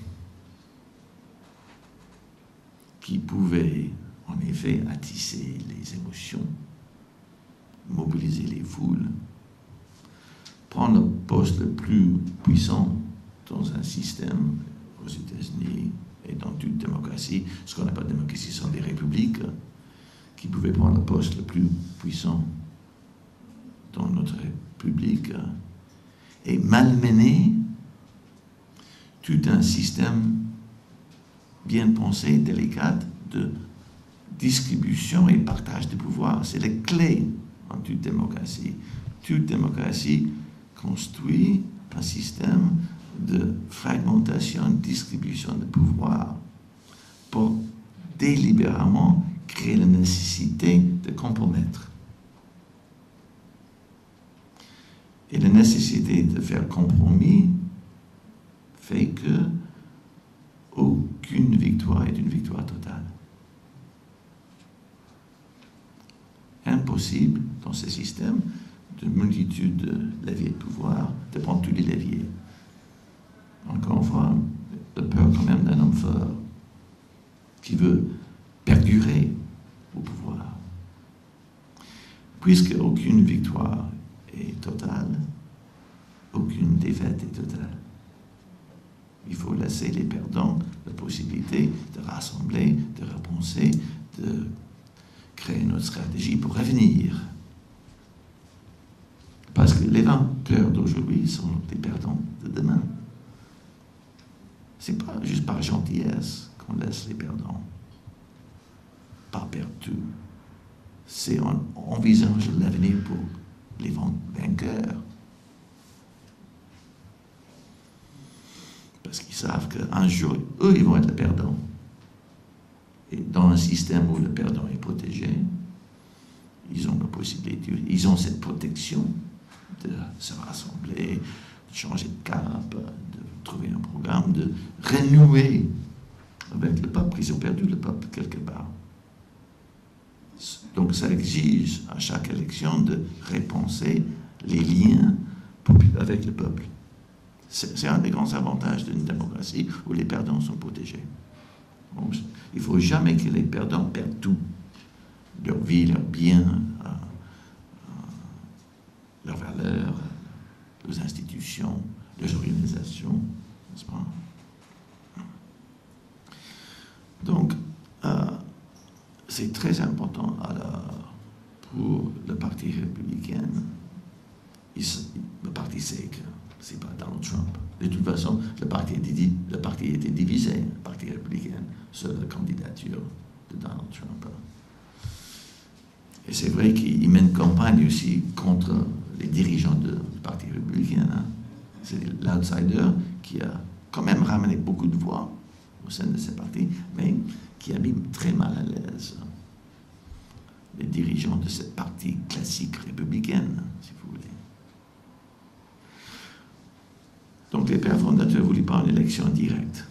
qui pouvait en effet attiser les émotions, mobiliser les foules, prendre le poste le plus puissant dans un système aux États-Unis et dans toute démocratie, ce qu'on appelle démocratie, ce sont des républiques qui pouvaient prendre le poste le plus puissant dans notre république et malmener tout un système bien pensé, délicat, de distribution et partage de pouvoir. C'est la clé en toute démocratie. Toute démocratie construit un système de fragmentation, distribution de pouvoir pour délibérément créer la nécessité de compromettre. Et la nécessité de faire compromis fait que aucune victoire est une victoire totale. Impossible dans ce système de multitude de leviers de pouvoir de prendre tous les leviers. Encore une fois, la peur quand même d'un homme fort qui veut perdurer au pouvoir. Puisque aucune victoire est totale, aucune défaite est totale. Il faut laisser les perdants la possibilité de rassembler, de repenser, de créer une autre stratégie pour revenir. Parce que les vainqueurs d'aujourd'hui sont les perdants de demain. C'est pas juste par gentillesse qu'on laisse les perdants. Pas perdre tout. C'est on envisage l'avenir pour les vainqueurs. Parce qu'ils savent qu'un jour, eux, ils vont être les perdants. Et dans un système où le perdant est protégé, ils ont la possibilité, ils ont cette protection de se rassembler, de changer de cap, de trouver un programme, de renouer avec le peuple. Ils ont perdu le peuple quelque part. Donc ça exige à chaque élection de repenser les liens avec le peuple. C'est un des grands avantages d'une démocratie où les perdants sont protégés. Donc, il ne faut jamais que les perdants perdent tout. Leur vie, leurs biens, leurs valeurs, leurs institutions, leurs organisations, n'est-ce pas? Donc, c'est très important pour le Parti républicain. Le parti sait que ce n'est pas Donald Trump. De toute façon, le parti était divisé, le Parti républicain, sur la candidature de Donald Trump. Et c'est vrai qu'il mène campagne aussi contre les dirigeants du Parti républicain. Hein. C'est l'outsider qui a quand même ramené beaucoup de voix au sein de ce parti, mais qui a mis très mal à l'aise les dirigeants de cette partie classique républicaine, si vous voulez. Donc les pères fondateurs ne voulaient pas une élection directe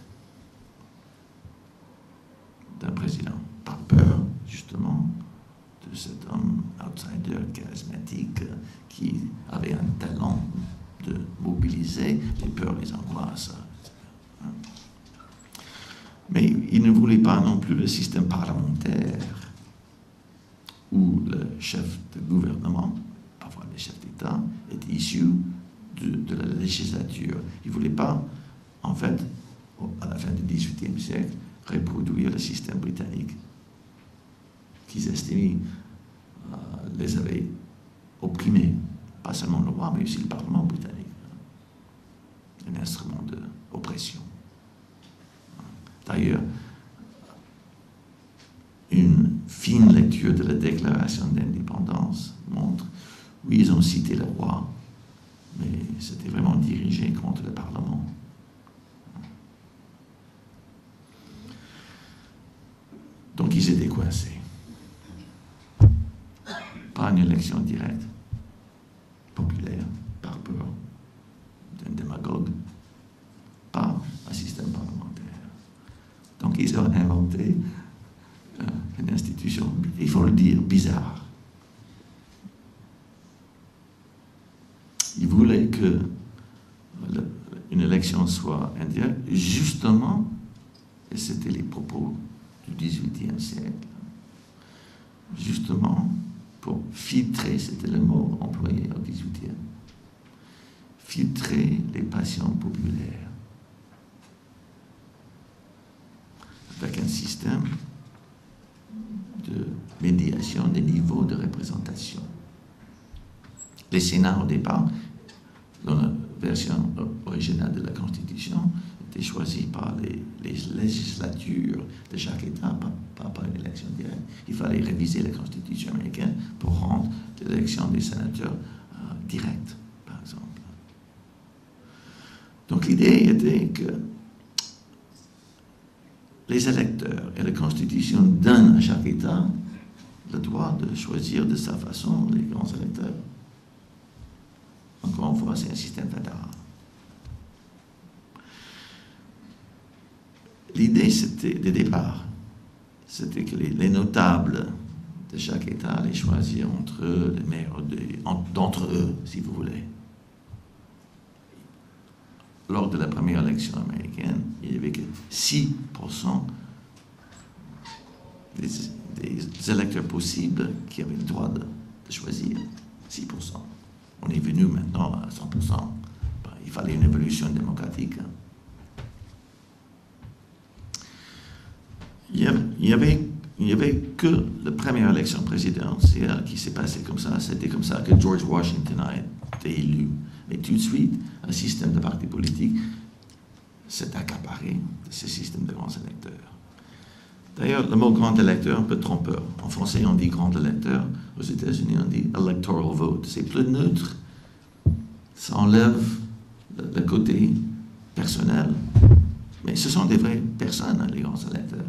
d'un président, par peur, justement, de cet homme outsider charismatique qui avait un talent de mobiliser les peurs, les angoisses. Mais il ne voulait pas non plus le système parlementaire où le chef de gouvernement, parfois le chef d'État, est issu de la législature. Il ne voulait pas, en fait, à la fin du XVIIIe siècle, reproduire le système britannique qu'ils estimaient les avait opprimés, pas seulement le roi, mais aussi le Parlement britannique, un instrument d'oppression. D'ailleurs, une fine lecture de la déclaration d'indépendance montre, oui, ils ont cité le roi, mais c'était vraiment dirigé contre le Parlement. Donc ils étaient coincés. Pas une élection directe, populaire, par peur d'un démagogue, pas un système parlementaire. Donc ils ont inventé une institution, il faut le dire, bizarre. Ils voulaient que une élection soit indirecte, justement, et c'était les propos du XVIIIe siècle, justement pour filtrer, c'était le mot employé au XVIIIe, filtrer les passions populaires avec un système de médiation des niveaux de représentation. Les Sénats, au départ, dans la version originale de la Constitution, étaient choisis par les législatures de chaque État, pas par une élection directe. Il fallait réviser la Constitution américaine pour rendre l'élection des sénateurs directe, par exemple. Donc l'idée était que les électeurs et la Constitution donnent à chaque État le droit de choisir de sa façon les grands électeurs. Encore une fois, c'est un système fédéral. L'idée, c'était, de départ, c'était que les notables de chaque État allaient choisir entre eux, les meilleurs d'entre eux, si vous voulez. Lors de la première élection américaine, il n'y avait que 6% des électeurs possibles qui avaient le droit de choisir. 6%. On est venu maintenant à 100%. Il fallait une évolution démocratique. Il n'y avait que la première élection présidentielle qui s'est passée comme ça. C'était comme ça que George Washington a été élu. Mais tout de suite, un système de partis politiques s'est accaparé de ce système de grands électeurs. D'ailleurs, le mot grand électeur est un peu trompeur. En français, on dit grand électeur. Aux États-Unis, on dit electoral vote. C'est plus neutre. Ça enlève le côté personnel. Mais ce sont des vraies personnes, hein, les grands électeurs.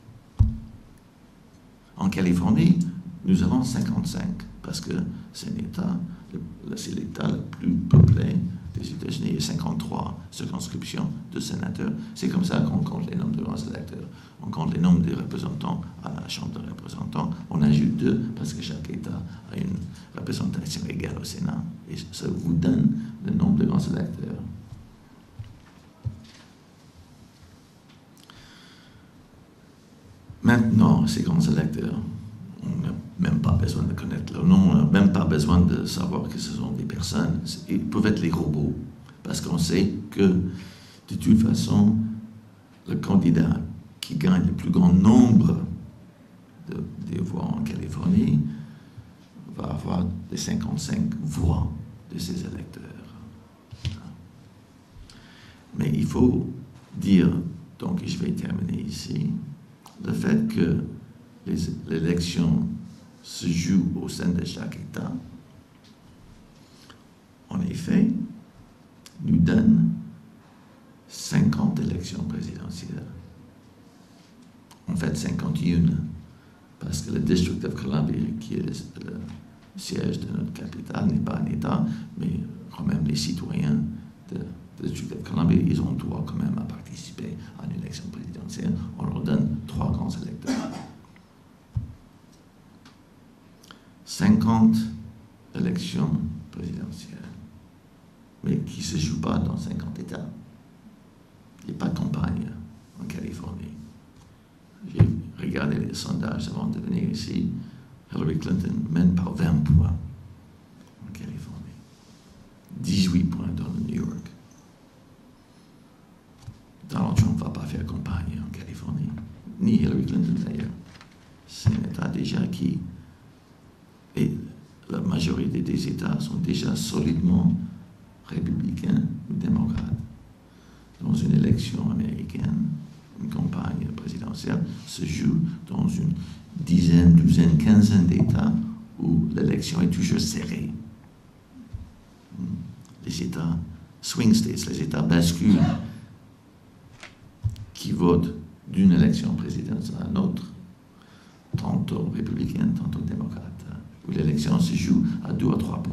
En Californie, nous avons 55, parce que c'est l'État le plus peuplé des États-Unis. Il y a 53 circonscriptions de sénateurs. C'est comme ça qu'on compte les nombres de grands électeurs. On compte les nombres des représentants à la Chambre de représentants. On ajoute 2 parce que chaque État a une représentation égale au Sénat. Et ça vous donne le nombre de grands électeurs. Maintenant, ces grands électeurs, on n'a même pas besoin de connaître leur nom, on n'a même pas besoin de savoir que ce sont des personnes. Ils peuvent être les robots, parce qu'on sait que, de toute façon, le candidat qui gagne le plus grand nombre des voix en Californie va avoir les 55 voix de ses électeurs. Mais il faut dire, donc je vais terminer ici, le fait que l'élection se joue au sein de chaque État, en effet, nous donne 50 élections présidentielles. En fait, 51, parce que le District of Columbia, qui est le siège de notre capitale, n'est pas un État, mais quand même les citoyens de District of Columbia, ils ont droit quand même à participer à une élection présidentielle. On leur donne 3 grands électeurs. 50 élections présidentielles, mais qui ne se jouent pas dans 50 États. Il n'y a pas de campagne en Californie. J'ai regardé les sondages avant de venir ici. Hillary Clinton mène par 20 points en Californie. 18 points dans le New York. Donald Trump ne va pas faire campagne en Californie, ni Hillary Clinton d'ailleurs. C'est un État déjà qui... Et la majorité des États sont déjà solidement républicains ou démocrates. Dans une élection américaine, une campagne présidentielle se joue dans une dizaine, douzaine, quinzaine d'États où l'élection est toujours serrée. Les États swing states, les États basculent, qui votent d'une élection présidentielle à l'autre, tantôt républicaine, tantôt démocrate, où l'élection se joue à 2 à 3%.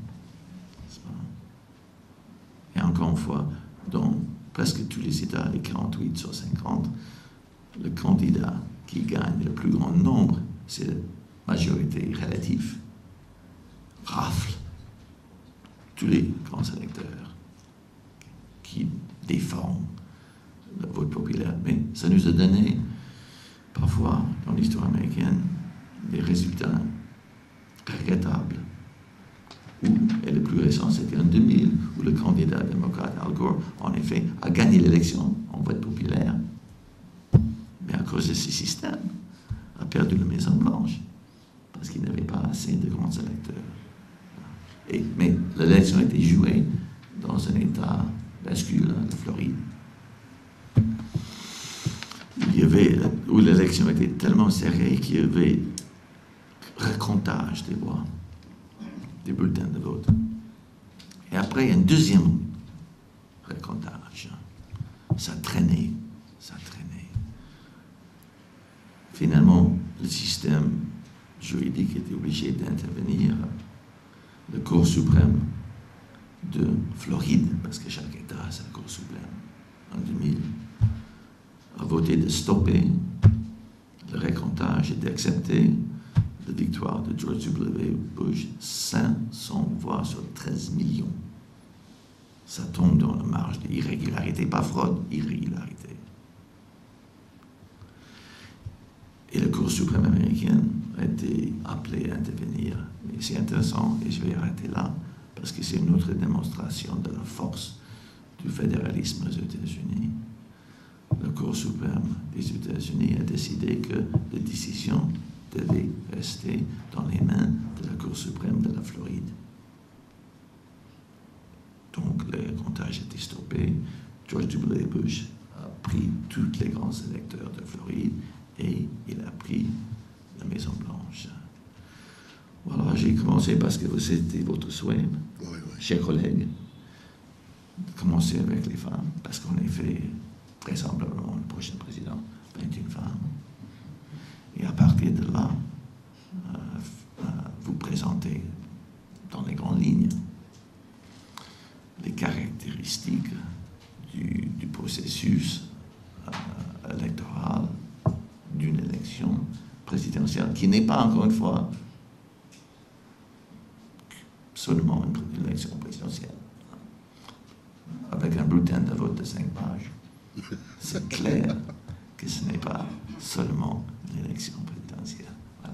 Et encore une fois, dans presque tous les États, les 48 sur 50, le candidat qui gagne le plus grand nombre, c'est la majorité relative, rafle tous les grands électeurs qui défendent le vote populaire. Mais ça nous a donné, parfois, dans l'histoire américaine, des résultats regrettables. Et le plus récent, c'était en 2000, où le candidat démocrate Al Gore, en effet, a gagné l'élection en vote populaire. Mais à cause de ce système, a perdu la Maison-Blanche, parce qu'il n'avait pas assez de grands électeurs. Mais l'élection a été jouée dans un État bascule, la Floride. Où l'élection était tellement serrée qu'il y avait recomptage des voix, des bulletins de vote. Et après, il y a un deuxième recomptage. Ça traînait. Finalement, le système juridique était obligé d'intervenir. La Cour suprême de Floride, parce que chaque État a sa Cour suprême, en 2000, a voté de stopper le recomptage et d'accepter la victoire de George W. Bush, 500 voix sur 13 millions. Ça tombe dans la marge d'irrégularité, pas fraude, irrégularité. Et la Cour suprême américaine a été appelée à intervenir. Et c'est intéressant, et je vais arrêter là, parce que c'est une autre démonstration de la force du fédéralisme aux États-Unis. La Cour suprême les États-Unis a décidé que la décision devait rester dans les mains de la Cour suprême de la Floride. Donc, le comptage a été stoppé. George W. Bush a pris tous les grands électeurs de Floride et il a pris la Maison-Blanche. Voilà, j'ai commencé parce que c'était votre souhait, chers collègues, de commencer avec les femmes, parce qu'on est fait, vraisemblablement, le prochain président va être une femme. Et à partir de là, vous présentez dans les grandes lignes les caractéristiques du processus électoral d'une élection présidentielle, qui n'est pas, encore une fois, seulement une élection présidentielle. Avec un bulletin de vote de 5 pages, c'est clair que ce n'est pas seulement une élection présidentielle. Voilà.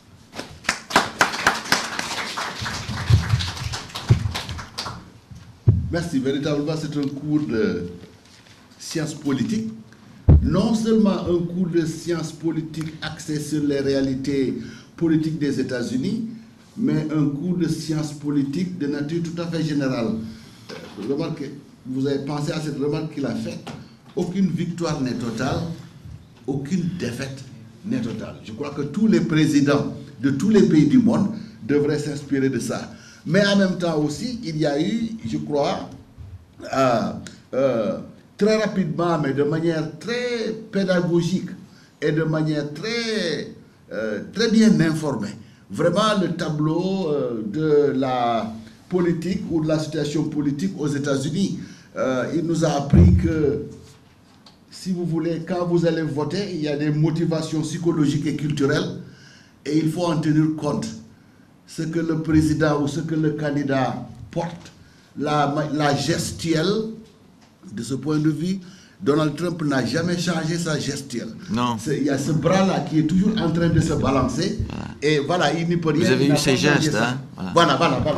Merci. Véritablement, c'est un cours de sciences politiques. Non seulement un cours de sciences politiques axé sur les réalités politiques des États-Unis, mais un cours de sciences politiques de nature tout à fait générale. Remarquez, vous avez pensé à cette remarque qu'il a faite. Aucune victoire n'est totale, aucune défaite n'est totale. Je crois que tous les présidents de tous les pays du monde devraient s'inspirer de ça. Mais en même temps aussi, il y a eu, je crois, très rapidement, mais de manière très pédagogique et de manière très bien informée, vraiment le tableau de la politique ou de la situation politique aux États-Unis. Il nous a appris que, si vous voulez, quand vous allez voter, il y a des motivations psychologiques et culturelles et il faut en tenir compte. Ce que le président ou ce que le candidat porte, la gestuelle, de ce point de vue, Donald Trump n'a jamais changé sa gestuelle. Non. Il y a ce bras-là qui est toujours en train de se balancer. Voilà. Et voilà, il n'y peut rien. Vous avez eu ces gestes, hein? Voilà.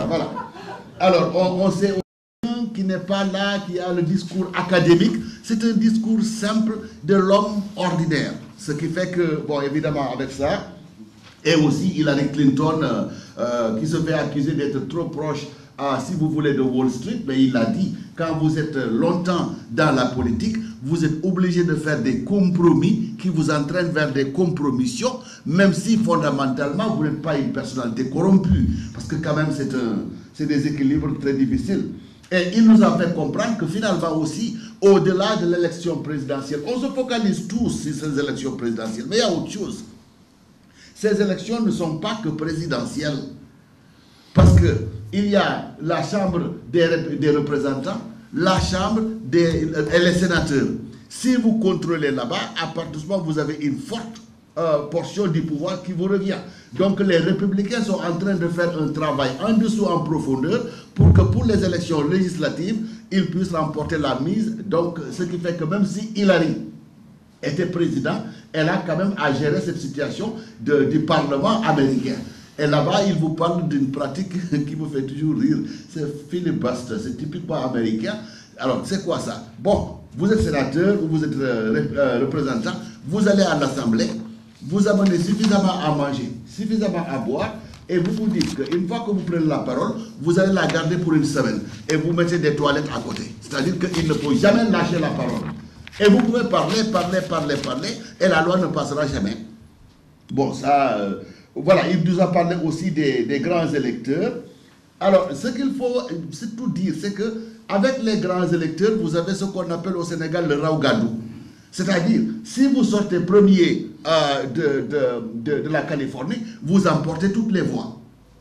Alors, on sait qui n'est pas là, qui a le discours académique. C'est un discours simple de l'homme ordinaire. Ce qui fait que, bon, évidemment, avec ça, et aussi Hillary Clinton, qui se fait accuser d'être trop proche, si vous voulez, de Wall Street, mais il l'a dit, quand vous êtes longtemps dans la politique, vous êtes obligé de faire des compromis qui vous entraînent vers des compromissions, même si fondamentalement, vous n'êtes pas une personnalité corrompue, parce que quand même, c'est des équilibres très difficiles. Et il nous a fait comprendre que finalement aussi, au-delà de l'élection présidentielle, on se focalise tous sur ces élections présidentielles, mais il y a autre chose. Ces élections ne sont pas que présidentielles, parce qu'il y a la Chambre des représentants, la Chambre et les sénateurs. Si vous contrôlez là-bas, à partir de ce moment, vous avez une forte portion du pouvoir qui vous revient. Donc les républicains sont en train de faire un travail en dessous, en profondeur, pour que pour les élections législatives, ils puissent remporter la mise. Donc ce qui fait que même si Hillary était président, elle a quand même à gérer cette situation du Parlement américain. Et là-bas, il vous parle d'une pratique qui vous fait toujours rire. C'est filibuster, c'est typiquement américain. Alors, c'est quoi ça? Bon, vous êtes sénateur ou vous êtes représentant, vous allez à l'Assemblée, vous amenez suffisamment à manger, suffisamment à boire, et vous vous dites qu'une fois que vous prenez la parole, vous allez la garder pour une semaine, et vous mettez des toilettes à côté. C'est-à-dire qu'il ne faut jamais lâcher la parole. Et vous pouvez parler, et la loi ne passera jamais. Bon, ça... voilà, il nous a parlé aussi des grands électeurs. Alors, ce qu'il faut tout dire, c'est que avec les grands électeurs, vous avez ce qu'on appelle au Sénégal le Raougadou. C'est-à-dire, si vous sortez premier de la Californie, vous emportez toutes les voix.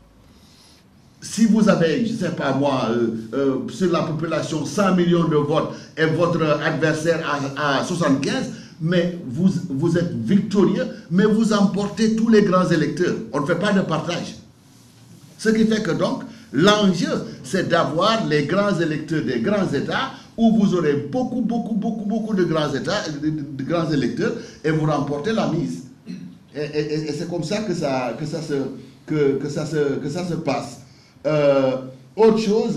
Si vous avez, je ne sais pas moi, sur la population 100 millions de votes et votre adversaire à 75, mais vous êtes victorieux, mais vous emportez tous les grands électeurs. On ne fait pas de partage. Ce qui fait que donc, l'enjeu, c'est d'avoir les grands électeurs des grands États, où vous aurez beaucoup de grands États, de grands électeurs, et vous remportez la mise. Et c'est comme ça que ça se passe. Autre chose,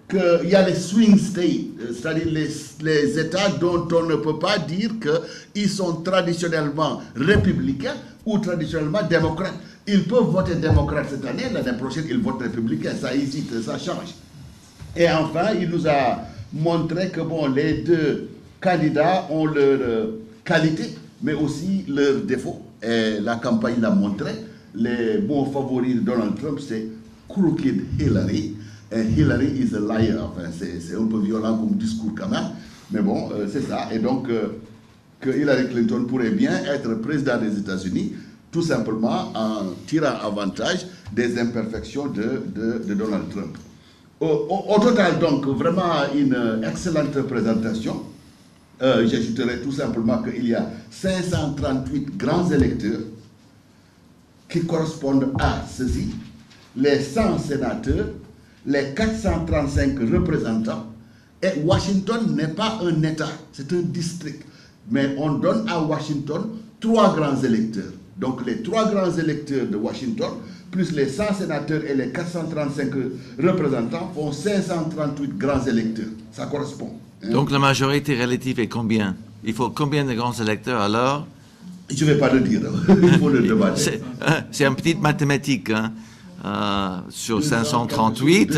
qu'il y a les swing states, c'est-à-dire les États dont on ne peut pas dire qu'ils sont traditionnellement républicains ou traditionnellement démocrates. Ils peuvent voter démocrate cette année, l'année prochaine ils votent républicain, ça hésite, ça change. Et enfin, il nous a montré que bon, les deux candidats ont leurs qualités, mais aussi leurs défauts. Et la campagne l'a montré. Les bons favoris de Donald Trump, c'est Crooked Hillary. Et Hillary is a liar. Enfin, c'est un peu violent comme discours quand même. Mais bon, c'est ça. Et donc, que Hillary Clinton pourrait bien être président des États-Unis, tout simplement en tirant avantage des imperfections de Donald Trump. Au total, donc, vraiment une excellente présentation. J'ajouterai tout simplement qu'il y a 538 grands électeurs qui correspondent à ceci, les 100 sénateurs, les 435 représentants, et Washington n'est pas un État, c'est un district. Mais on donne à Washington 3 grands électeurs. Donc les 3 grands électeurs de Washington, plus les 100 sénateurs et les 435 représentants, font 538 grands électeurs. Ça correspond. Hein? Donc la majorité relative est combien? Il faut combien de grands électeurs alors? Je ne vais pas le dire, il faut le demander. C'est une petite mathématique, hein? Sur 538.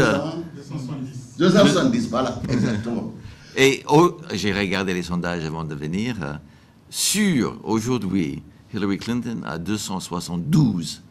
270, voilà, exactement. Et j'ai regardé les sondages avant de venir. Aujourd'hui, Hillary Clinton a 272.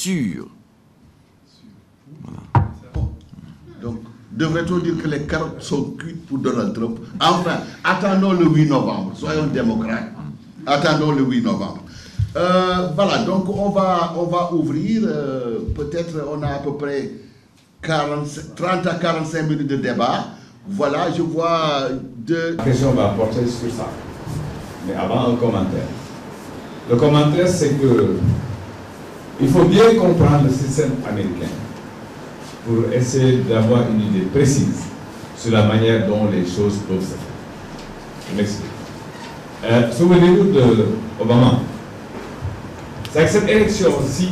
Voilà. Bon. Donc, devrait-on dire que les carottes sont cuites pour Donald Trump? Enfin, attendons le 8 novembre, soyons démocrates. Attendons le 8 novembre. Voilà, donc on va ouvrir, peut-être on a à peu près 30 à 45 minutes de débat. Voilà, je vois deux... La question va porter sur ça. Mais avant, un commentaire. Le commentaire, c'est que il faut bien comprendre le système américain pour essayer d'avoir une idée précise sur la manière dont les choses peuvent se faire. Je m'explique. Souvenez-vous d'Obama. C'est que cette élection-ci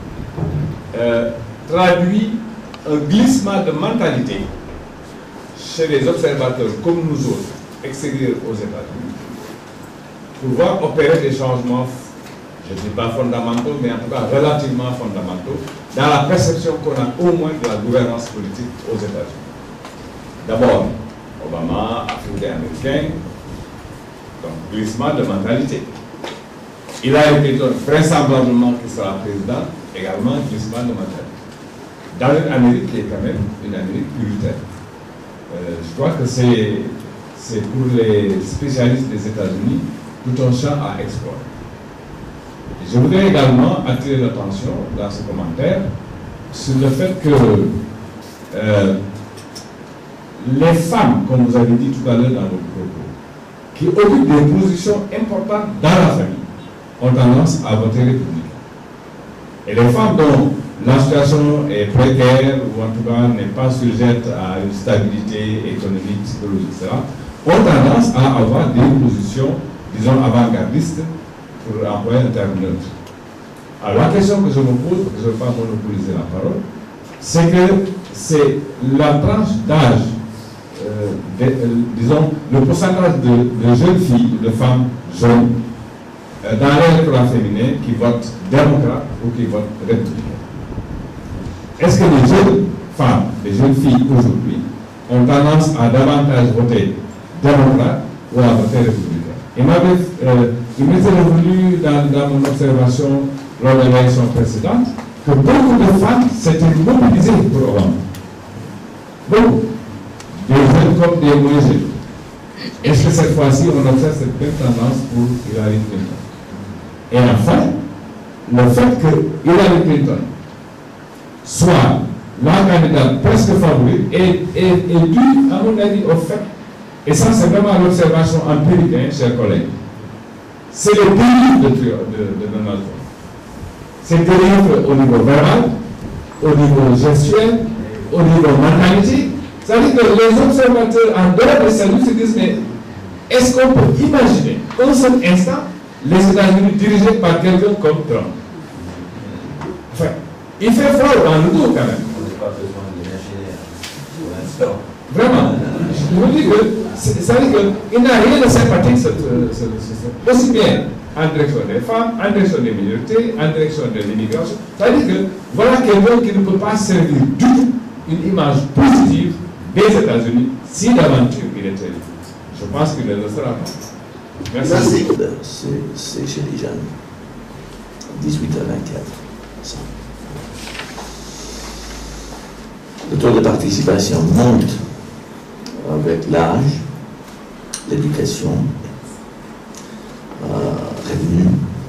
traduit un glissement de mentalité chez les observateurs comme nous autres, extérieurs aux États-Unis, pour voir opérer des changements, je ne dis pas fondamentaux, mais en tout cas relativement fondamentaux, dans la perception qu'on a au moins de la gouvernance politique aux États-Unis. D'abord, Obama, africain-américain, donc glissement de mentalité. Il a été vraisemblablement qu'il sera président, également glissement de mentalité. Dans une Amérique qui est quand même une Amérique puritaine. Je crois que c'est pour les spécialistes des États-Unis tout un champ à explorer. Je voudrais également attirer l'attention dans ce commentaire sur le fait que les femmes, comme vous avez dit tout à l'heure dans vos propos, qui occupent des positions importantes dans la famille, ont tendance à voter républicain. Et les femmes dont la situation est précaire ou en tout cas n'est pas sujette à une stabilité économique, psychologique, etc., ont tendance à avoir des positions, disons, avant-gardistes, pour employer un terme neutre. Alors la question que je me pose, je ne vais pas monopoliser la parole, c'est que c'est la tranche d'âge, disons, le pourcentage de jeunes filles, de femmes jeunes, dans l'électorat féminin qui votent démocrate ou qui votent républicain. Est-ce que les jeunes femmes, les jeunes filles aujourd'hui, ont tendance à davantage voter démocrate ou à voter républicain? Il m'était revenu dans mon observation lors de l'élection précédente que beaucoup de femmes s'étaient mobilisées pour Obama. Beaucoup. Des jeunes comme des moins jeunes. Est-ce que cette fois-ci on observe cette même tendance pour Hillary Clinton? Et enfin, le fait que Hillary Clinton soit la candidate presque favorite est dû, à mon avis, au fait, et ça c'est vraiment l'observation empirique, hein, chers collègues, c'est le dérive de Donald Trump. C'est dérive au niveau verbal, au niveau gestuel, au niveau mentalité. C'est-à-dire que les observateurs en dehors de salut se disent, mais est-ce qu'on peut imaginer qu'en cet instant, les États-Unis dirigés par quelqu'un comme Trump? Enfin, il fait froid dans le dos quand même. On n'a pas besoin d'imaginer pour l'instant. Vraiment. Je vous dis que, c'est-à-dire qu'il n'a rien de sympathique, ce système. Aussi bien en direction des femmes, en direction des minorités, en direction de l'immigration. C'est-à-dire que voilà quelqu'un qui ne peut pas servir du tout une image positive des États-Unis si d'aventure il était élu. Je pense qu'il ne le sera pas. Merci. C'est chez les jeunes, 18 à 24. Ça. Le taux de participation monte avec l'âge, l'éducation, revenus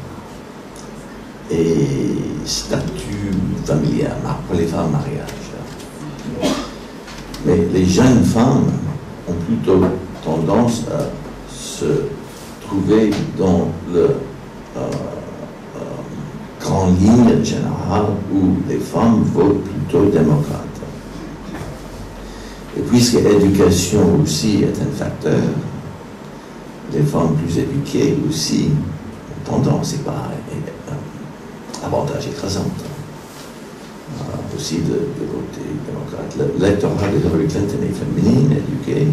et statut familial pour les femmes mariage. Mais les jeunes femmes ont plutôt tendance à se trouver dans le grande ligne générale où les femmes votent plutôt démocrate. Et puisque l'éducation aussi est un facteur, les femmes plus éduquées aussi ont tendance, et pas avantage écrasant, aussi de voter démocrate. L'électorat de Hillary Clinton est féminine, éduquée.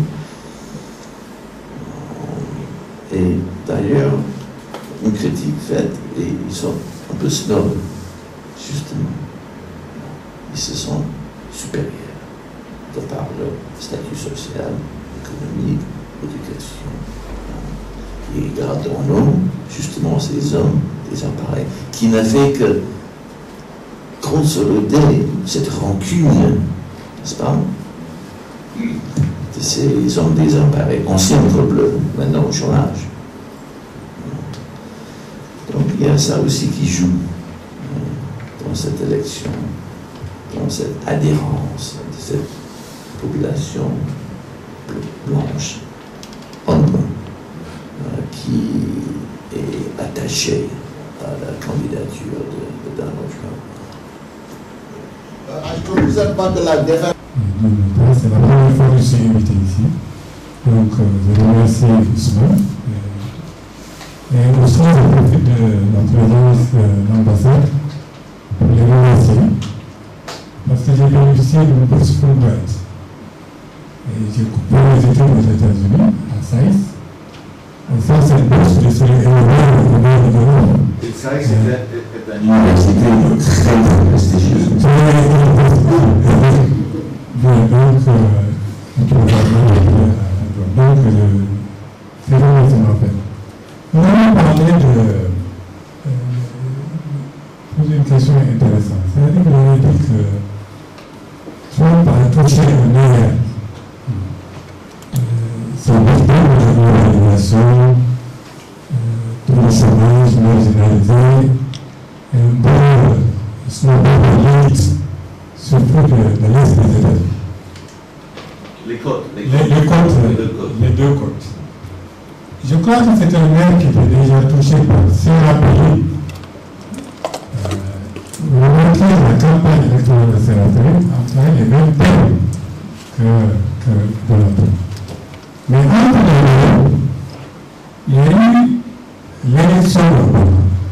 Et d'ailleurs, une critique faite, et ils sont un peu snob, justement. Ils se sentent supérieurs de par leur statut social, économique, éducation. Ils gardent en eux, justement, ces hommes, des appareils, qui n'a fait que consolider cette rancune, n'est-ce pas, de ces hommes des appareils, anciens bleus, maintenant au chômage. Donc il y a ça aussi qui joue dans cette élection, dans cette adhérence de cette population blanche, homme, qui est attachée à la candidature de Donald Trump. Est-ce que vous êtes pas de la défaite? C'est la première fois que je suis invité ici. Donc, je remercie Ousmane. Et aussi, je profite de la présence de l'ambassade pour les remercier. Parce que j'ai bénéficié d'une bourse Fulbright. Et j'ai coupé mes études aux États-Unis, à SAIS. Et ça, c'est une bourse de série européenne au gouvernement de l'Europe. Et SAIS est une université très prestigieuse. Donc, c'est vraiment ce qu'on fait. On a parlé de poser une question intéressante. C'est-à-dire que l'on a dit que Trump a touché un air. C'est important de l'organisation, tout le chômage marginalisé, un bon slogan de l'élite, surtout de l'Est des États-Unis. Les côtes. Les deux côtes. Je crois que c'est un maire qui était déjà touché par Sarah Palin. Vous remarquez la campagne électorale de Sarah Palin emploie les mêmes thèmes que Donald Trump. Mais entre les deux, il y a eu l'élection d'Obama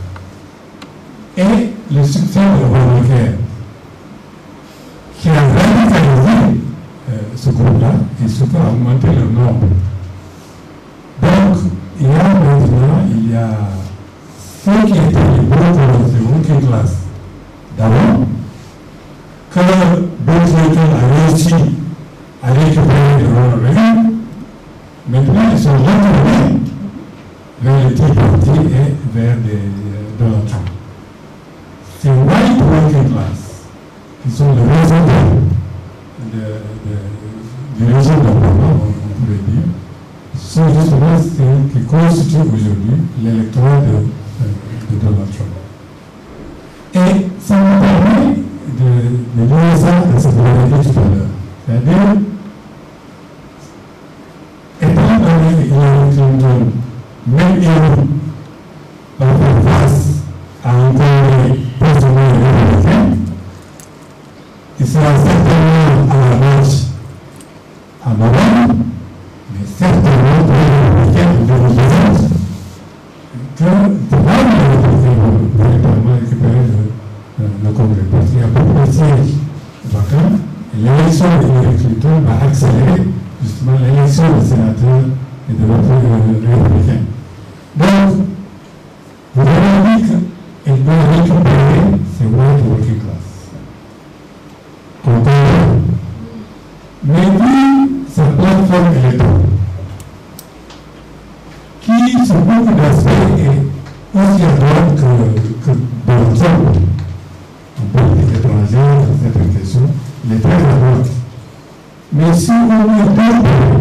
et le succès d'Obamacare qui a radicalisé ce groupe-là et surtout a augmenté le nombre. Donc, il y a maintenant, ceux qui étaient les bons de working class d'avant, que Bill Clinton a réussi à récupérer le Ronald Reagan. Maintenant, ils sont retournés vers les Tea Party et vers Donald Trump. C'est white working class qui sont les raisons du régime d'Obama, on pourrait dire, sont justement ceux qui constituent aujourd'hui l'électorat de Donald Trump. Et ça me permet de lier ça à ce que vous avez dit tout à l'heure. C'est-à-dire, étant donné Hillary Clinton, même élu, va faire face à encore les prisonniers républicains, il sera certainement à la marche à novembre, mais certainement pour les républicains en 2018, que pourra les républicains véritablement récupérer le Congrès. Parce qu'il y a beaucoup de sièges vacants l'élection de Hillary Clinton va accélérer justement l'élection des sénateurs et de l'autre républicain. Donc, vous avez dit qu'elle doit récupérer ses white working class. Encore. Mais puis, sa plateforme électorale, qui, sur beaucoup d'aspects, est aussi à droite que Donald Trump. En politique étrangère, sur certaines questions, il est très à droite. Mais si on met deux pays,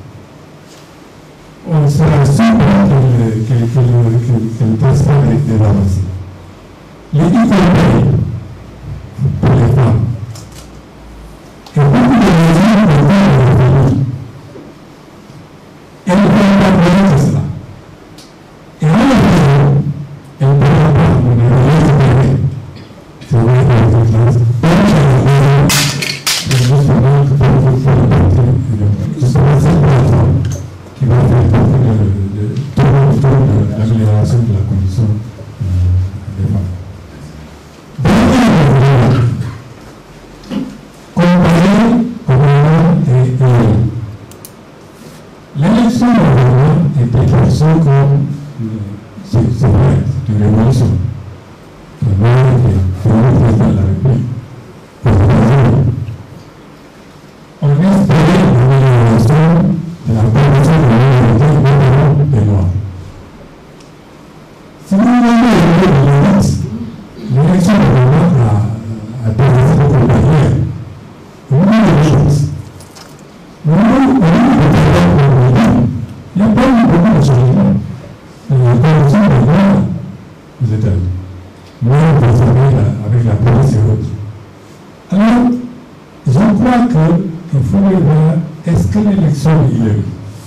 on sera sûr qu'elle testera des avancées. Les e-pays pour les femmes. Et beaucoup de mesures pour les familles. Elle ne peut pas faire que cela. Et en même elle ne pourra pas, on a récupéré. C'est vrai que la classe. Qui va faire beaucoup de l'amélioration de la condition des femmes. Comparer et l'élection était perçue comme c'est vrai, c'est une révolution. C'est vrai que le président de la République. On espérait l'amélioration de la condition de l'humanité des Noirs. Si vous regardez l'élection de Noirs a dépassé beaucoup de barrières. Au niveau des choses, il n'y a pas eu beaucoup de changements dans la condition des Noirs aux États-Unis. Même avec la police et autres. Alors, je crois qu'il faudrait voir est-ce que l'élection de Hillary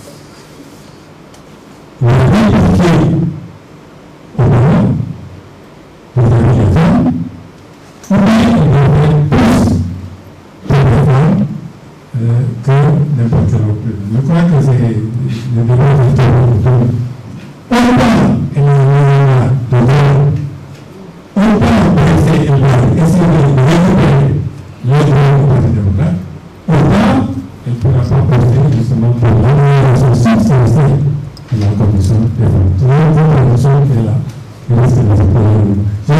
va répliquer au Obama, vous avez les femmes, ou bien il va faire plus pour les femmes que n'importe quel autre pays. Je crois que c'est le débat de tout. Autant elle a de droits, autant elle va essayer de récupérer les droits du Parti démocrate, autant elle ne pourra pas porter justement pour l'amélioration substantielle de la condition des femmes. C'est la condition qui est là. Il reste des problèmes.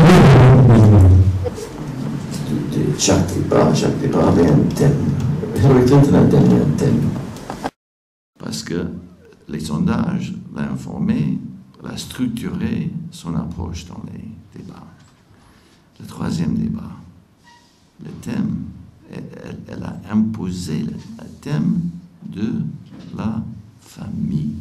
Chaque débat avait un thème. Hillary Clinton a donné un thème. Parce que les sondages l'ont informé, l'ont structuré son approche dans les débats. Le troisième débat, le thème, elle a imposé le thème de la famille.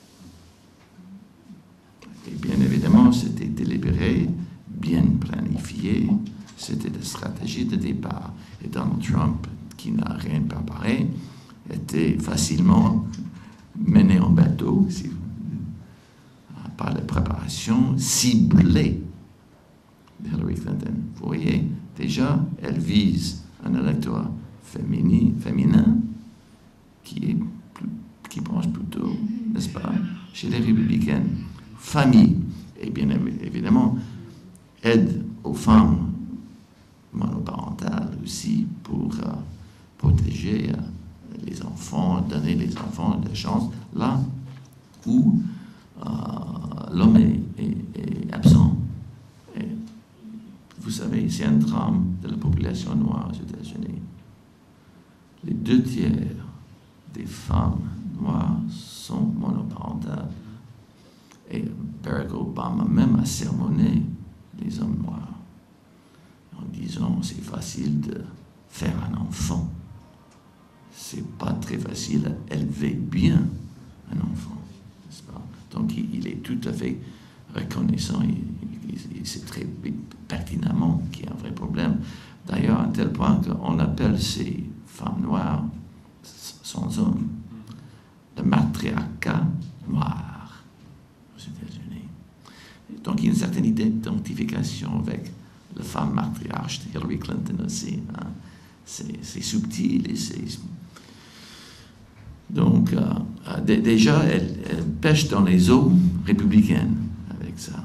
Et bien évidemment, c'était délibéré, bien planifié, c'était des stratégies de départ. Et Donald Trump, qui n'a rien préparé, était facilement mené en bateau par la préparation ciblée d'Hillary Clinton. Vous voyez, déjà, elle vise un électorat féminin qui pense plutôt, n'est-ce pas, chez les républicaines. Famille, et bien évidemment, aide aux femmes monoparentales aussi pour protéger les enfants, donner les enfants des chances là où l'homme est absent. Et vous savez, c'est un drame de la population noire aux États-Unis. Les 2/3 des femmes noires sont monoparentales. Et Barack Obama même a sermonné les hommes noirs en disant c'est facile de faire un enfant. C'est pas très facile à élever bien un enfant, n'est-ce pas? Donc il est tout à fait reconnaissant, il sait très pertinemment qu'il y a un vrai problème. D'ailleurs, à un tel point qu'on appelle ces femmes noires sans hommes le matriarcat noir aux États-Unis. Donc il y a une certaine identification avec la femme matriarche de Hillary Clinton aussi. Hein. C'est subtil et c'est... Donc, déjà, elle pêche dans les eaux républicaines avec ça.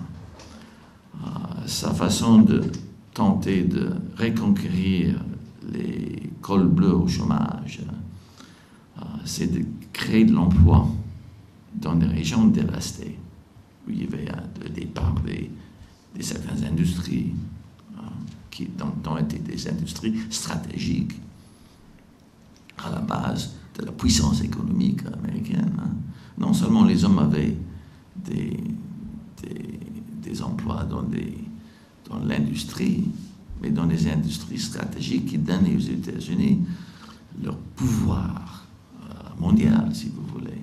Sa façon de tenter de reconquérir les col bleu au chômage, c'est de créer de l'emploi dans des régions dévastées, où il y avait le départ de certaines industries, qui ont été des industries stratégiques à la base de la puissance économique américaine. Non seulement les hommes avaient des emplois dans l'industrie, mais dans des industries stratégiques qui donnaient aux États-Unis leur pouvoir mondial, si vous voulez.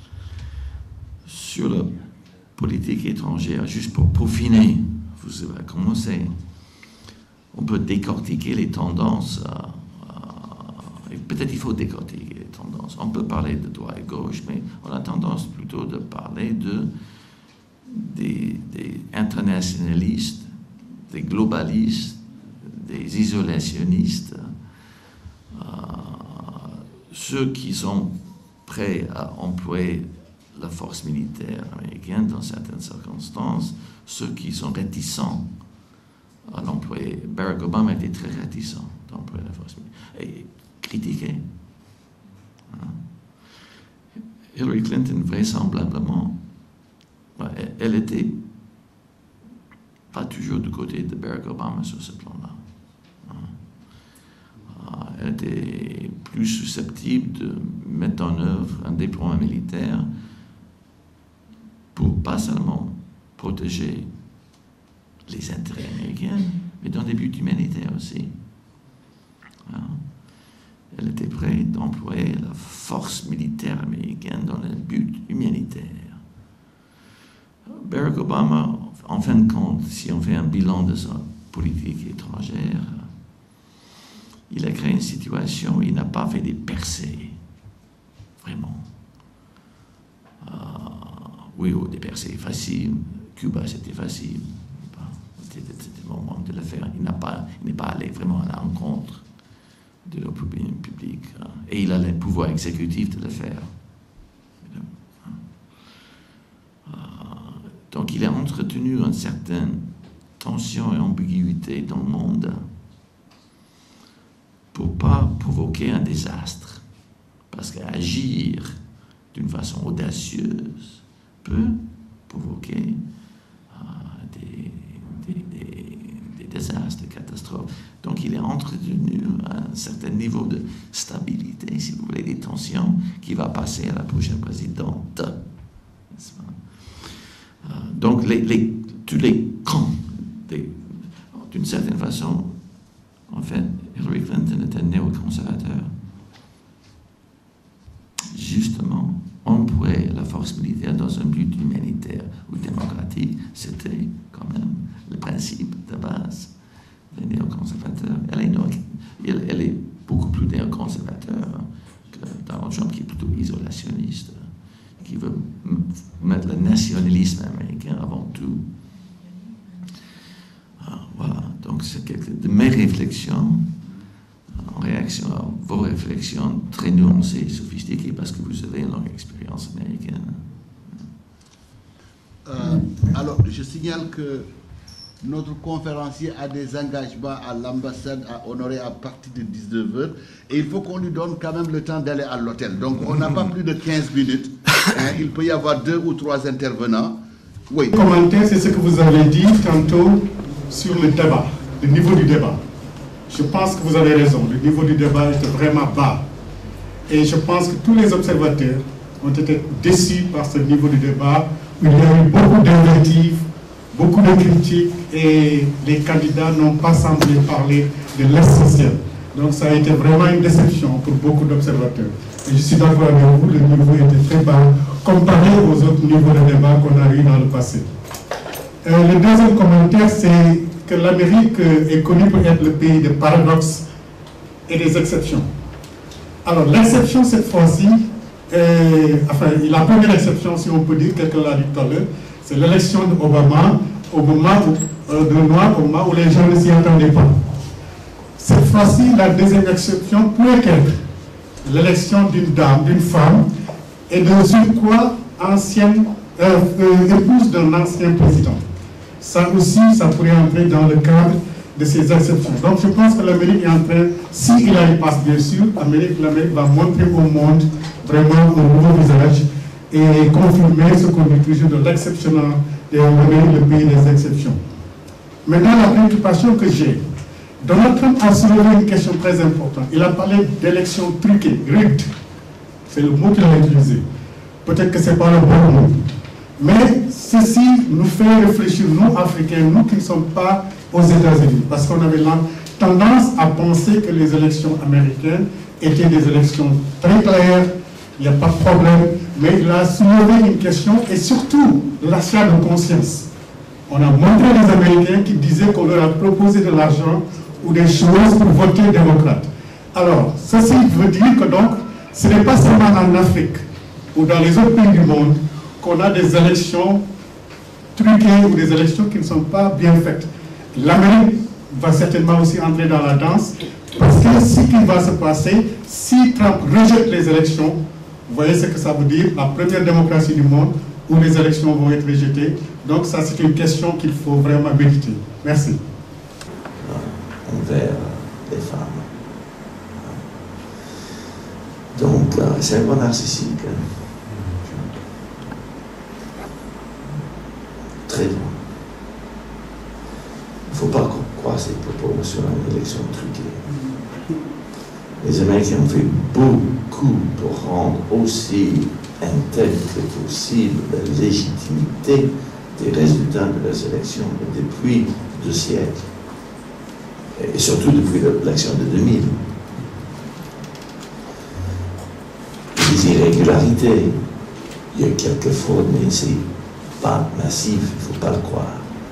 Sur la politique étrangère, juste pour peaufiner, vous avez commencé, on peut décortiquer les tendances, peut-être il faut décortiquer les tendances. On peut parler de droite et gauche, mais on a tendance plutôt de parler des internationalistes, des globalistes, des isolationnistes, ceux qui sont prêts à employer la force militaire américaine dans certaines circonstances, ceux qui sont réticents à l'employer. Barack Obama était très réticent d'employer la force militaire et critiqué. Hillary Clinton, vraisemblablement, elle était pas toujours du côté de Barack Obama sur ce plan-là. Elle était plus susceptible de mettre en œuvre un déploiement militaire pour pas seulement protéger les intérêts américains, mais dans des buts humanitaires aussi. Elle était prête d'employer la force militaire américaine dans un but humanitaire. Barack Obama, en fin de compte, si on fait un bilan de sa politique étrangère, il a créé une situation où il n'a pas fait des percées, vraiment. Oui, des percées faciles. Cuba, c'était facile. C'était le moment de le faire. Il n'est pas allé vraiment à la rencontre de l'opinion publique. Et il a le pouvoir exécutif de le faire. Donc il a entretenu une certaine tension et ambiguïté dans le monde pour ne pas provoquer un désastre. Parce qu'agir d'une façon audacieuse peut provoquer des désastres, des catastrophes. Donc il a entretenu un certain niveau de stabilité, si vous voulez, des tensions qui va passer à la prochaine présidente. Donc tous les camps, d'une certaine façon, en fait, Hillary Clinton était un néoconservateur. Justement, employer la force militaire dans un but humanitaire ou démocratique, c'était quand même le principe de base des néoconservateurs. Elle est beaucoup plus néoconservateur que Donald Trump, qui est plutôt isolationniste, qui veut mettre le nationalisme américain avant tout. Voilà, donc c'est quelques de mes réflexions en réaction à vos réflexions très nuancées et sophistiquées, parce que vous avez une longue expérience américaine. Alors, je signale que notre conférencier a des engagements à l'ambassade à honorer à partir de 19h, et il faut qu'on lui donne quand même le temps d'aller à l'hôtel. Donc, on n'a pas plus de 15 minutes. Il peut y avoir 2 ou 3 intervenants. Oui. Le commentaire, c'est ce que vous avez dit tantôt sur le débat, le niveau du débat. Je pense que vous avez raison, le niveau du débat était vraiment bas. Et je pense que tous les observateurs ont été déçus par ce niveau du débat, où il y a eu beaucoup d'invectives, beaucoup de critiques, et les candidats n'ont pas semblé parler de l'essentiel. Donc ça a été vraiment une déception pour beaucoup d'observateurs. Et je suis d'accord avec vous, le niveau était très bas, comparé aux autres niveaux de débat qu'on a eu dans le passé. Le deuxième commentaire, c'est que l'Amérique est connue pour être le pays des paradoxes et des exceptions. Alors l'exception cette fois-ci, enfin la première exception, si on peut dire, quelqu'un l'a dit tout à l'heure, c'est l'élection d'Obama au moment où les gens ne s'y attendaient pas. Cette fois-ci, la deuxième exception pourrait être l'élection d'une dame, d'une femme, et de surcroît épouse d'un ancien président. Ça aussi, ça pourrait entrer dans le cadre de ces exceptions. Donc je pense que l'Amérique est en train, s'il y passe bien sûr, l'Amérique va montrer au monde vraiment un nouveau visage et confirmer ce qu'on dit toujours de l'exceptionnel et le pays des exceptions. Maintenant, la préoccupation que j'ai, Donald Trump a soulevé une question très importante. Il a parlé d'élections truquées, rigged. C'est le mot qu'il a utilisé. Peut-être que ce n'est pas le bon mot. Mais ceci nous fait réfléchir, nous, Africains, nous qui ne sommes pas aux États-Unis, parce qu'on avait tendance à penser que les élections américaines étaient des élections très claires, il n'y a pas de problème, mais il a soulevé une question, et surtout l'achat de conscience. On a montré les Américains qui disaient qu'on leur a proposé de l'argent ou des choses pour voter démocrate. Alors, ceci veut dire que donc, ce n'est pas seulement en Afrique ou dans les autres pays du monde qu'on a des élections truquées ou des élections qui ne sont pas bien faites. L'Amérique va certainement aussi entrer dans la danse, parce que ce qui va se passer, si Trump rejette les élections, vous voyez ce que ça veut dire, la première démocratie du monde, où les élections vont être rejetées. Donc ça, c'est une question qu'il faut vraiment méditer. Merci. Envers les femmes. Donc, c'est un bon narcissique. Très bon. Il ne faut pas croire ces propos sur une élection truquée. Les Américains ont fait beaucoup pour rendre aussi intègre que possible la légitimité des résultats de leurs élections depuis 2 siècles. Et surtout depuis l'élection de 2000. Des irrégularités, il y a quelques fraudes, mais c'est pas massif, il ne faut pas le croire.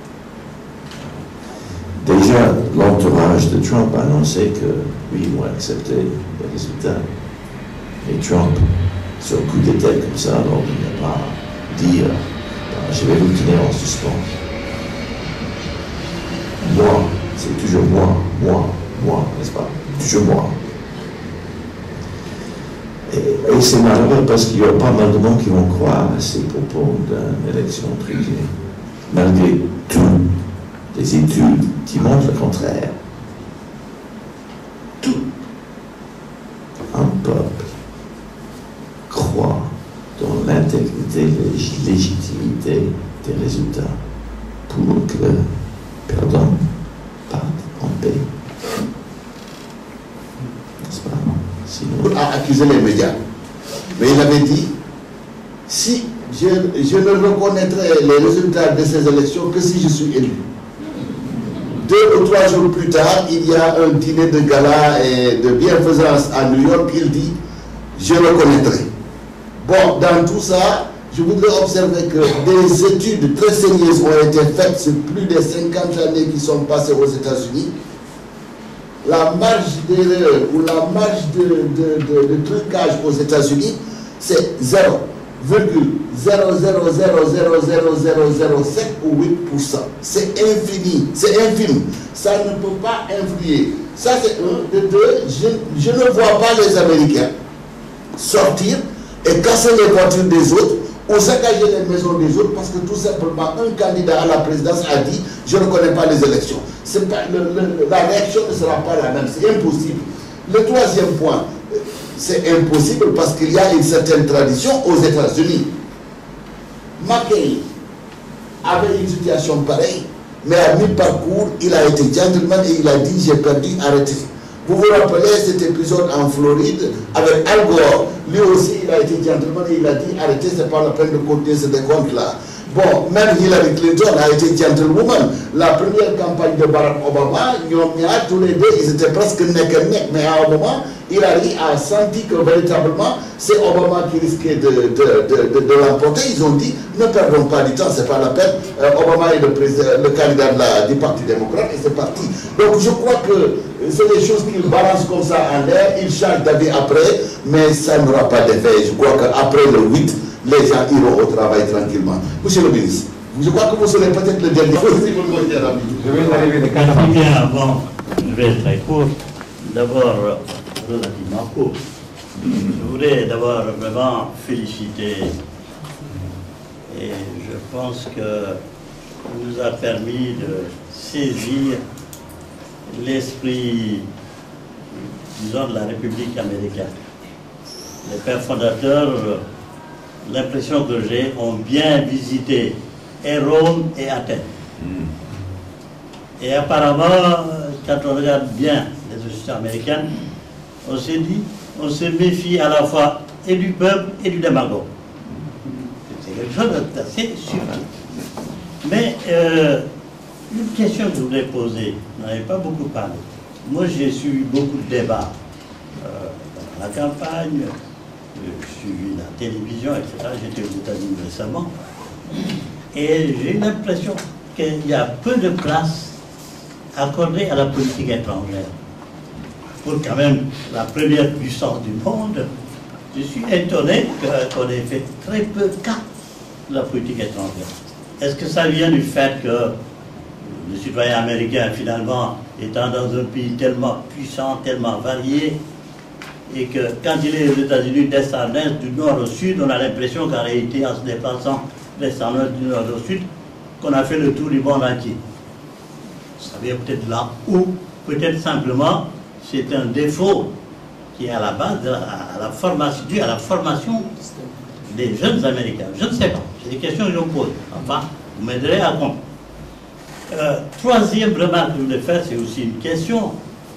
Déjà, l'entourage de Trump a annoncé que oui, ils vont accepter les résultats. Et Trump, sur un coup de tête comme ça, alors il ne va pas dire je vais vous tenir en suspens. Moi, c'est toujours moi, n'est-ce pas? Toujours moi. Et c'est malheureux parce qu'il y a pas mal de monde qui vont croire à ces propos d'une élection truquée. Malgré tout, des études qui montrent le contraire. Tout un peuple croit dans l'intégrité et la légitimité des résultats pour que le perdant parte en paix. N'est-ce pas? Sinon... A accusé les médias. Mais il avait dit, si je ne reconnaîtrai les résultats de ces élections que si je suis élu. 2 ou 3 jours plus tard, il y a un dîner de gala et de bienfaisance à New York, il dit, je reconnaîtrai. Bon, dans tout ça, je voudrais observer que des études très sérieuses ont été faites sur plus de 50 années qui sont passées aux États-Unis. La marge d'erreur ou la marge de trucage aux États-Unis, c'est 0,0000007 ou 8%. C'est infini, c'est infime. Ça ne peut pas influer. Ça, c'est un. De 2, je ne vois pas les Américains sortir et casser les voitures des autres ou saccager les maisons des autres parce que tout simplement un candidat à la présidence a dit je ne connais pas les élections. Pas, la réaction ne sera pas la même, c'est impossible. Le 3e point, c'est impossible parce qu'il y a une certaine tradition aux États-Unis. McCain avait une situation pareille, mais à mi-parcours, il a été gentleman et il a dit j'ai perdu, arrêtez. Vous vous rappelez cet épisode en Floride avec Al Gore, lui aussi il a été gentleman et il a dit arrêtez, c'est pas la peine de continuer ce décompte-là. Bon, même Hillary Clinton a été gentlewoman. La première campagne de Barack Obama, tous les deux, ils étaient presque neck and neck. Mais à un moment, Hillary a senti que véritablement, c'est Obama qui risquait de l'emporter. Ils ont dit, ne perdons pas du temps, c'est pas la peine. Obama est le candidat du Parti démocrate et c'est parti. Donc je crois que c'est des choses qu'ils balancent comme ça en l'air, ils changent d'avis après, mais ça n'aura pas d'effet. Je crois qu'après le 8, les gens iront au travail tranquillement. Monsieur le ministre, je crois que vous serez peut-être le dernier. Je vais arriver de Canada. Bien avant, je vais être très court. D'abord, relativement court. Je voudrais d'abord vraiment féliciter et je pense que nous a permis de saisir l'esprit, disons, de la République américaine. Les pères fondateurs, l'impression que j'ai, ont bien visité et Rome et Athènes. Et apparemment, quand on regarde bien les institutions américaines, on s'est dit, on se méfie à la fois et du peuple et du démagogue. C'est quelque chose d'assez subtil. Mais une question que je voulais poser, vous n'en avez pas beaucoup parlé. Moi, j'ai suivi beaucoup de débats dans la campagne, j'ai suivi la télévision, etc. J'étais aux États-Unis récemment. Et j'ai l'impression qu'il y a peu de place accordée à la politique étrangère. Pour quand même la première puissance du monde, je suis étonné qu'on ait fait très peu cas de la politique étrangère. Est-ce que ça vient du fait que le citoyen américain, finalement, étant dans un pays tellement puissant, tellement varié, et que quand il est aux États-Unis, descendant du nord au sud, on a l'impression qu'en réalité, en se déplaçant descendant du nord au sud, qu'on a fait le tour du monde entier. Ça vient peut-être là, ou peut-être simplement, c'est un défaut qui est à la base de dû à la formation des jeunes Américains. Je ne sais pas, c'est des questions que je me pose. Enfin, vous m'aiderez à comprendre. Troisième remarque que je voulais faire, c'est aussi une question.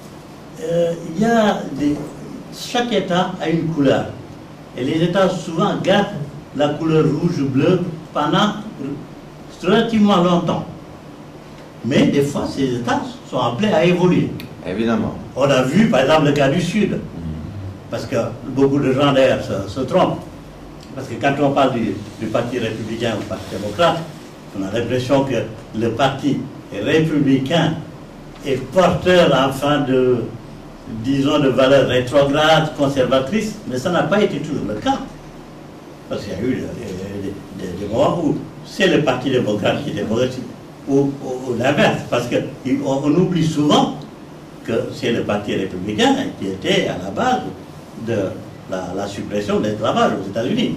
Chaque État a une couleur. Et les États souvent gardent la couleur rouge ou bleue pendant relativement longtemps. Mais des fois, ces États sont appelés à évoluer. Évidemment. On a vu, par exemple, le cas du Sud. Parce que beaucoup de gens, d'ailleurs, se trompent. Parce que quand on parle du Parti républicain ou du Parti démocrate, on a l'impression que le Parti républicain est porteur, enfin, disons, de valeurs rétrogrades, conservatrices, mais ça n'a pas été toujours le cas. Parce qu'il y a eu des moments où c'est le Parti démocrate qui était progressiste, ou l'inverse, parce qu'on oublie souvent que c'est le Parti républicain qui était à la base de la suppression de l'esclavage aux États-Unis.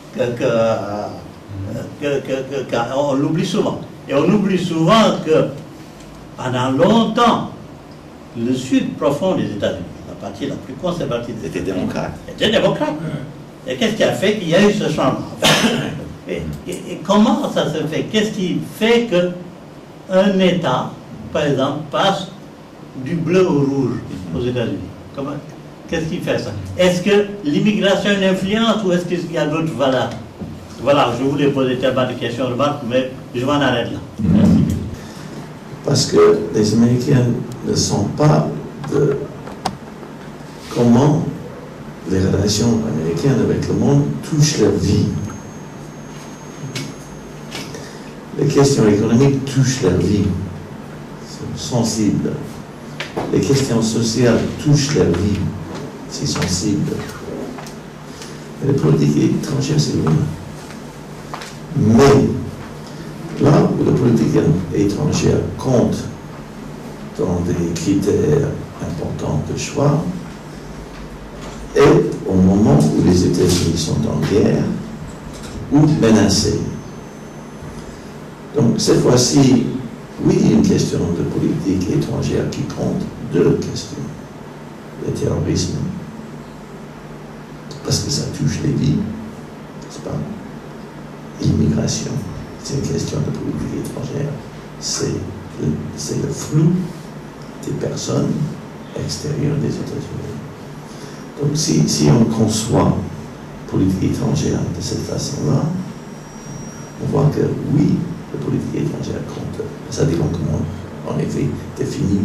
On l'oublie souvent. Et on oublie souvent que pendant longtemps, le sud profond des États-Unis, la partie la plus conservatrice, était démocrate. Était démocrate. Et qu'est-ce qui a fait qu'il y a eu ce changement? Et comment ça se fait? Qu'est-ce qui fait qu'un État, par exemple, passe du bleu au rouge aux États-Unis? Qu'est-ce qui fait ça? Est-ce que l'immigration a une influence ou est-ce qu'il y a d'autres valeurs? Voilà, je voulais poser tellement de questions, mais je m'en arrête là. Merci. Parce que les Américains ne sont pas de comment les relations américaines avec le monde touchent leur vie. Les questions économiques touchent leur vie, sont sensibles. Les questions sociales touchent leur vie, c'est sensible. Et la politique étrangère, c'est loin. Mais là où la politique étrangère compte dans des critères importants de choix, et au moment où les États-Unis sont en guerre ou menacés. Donc cette fois-ci, oui, il y a une question de politique étrangère qui compte, deux questions. Le terrorisme, parce que ça touche les vies, n'est-ce pas? L'immigration, c'est une question de politique étrangère. C'est le flou des personnes extérieures des États-Unis. Donc si on conçoit politique étrangère de cette façon-là, on voit que oui, la politique étrangère compte. Ça dépend comment, en effet, définir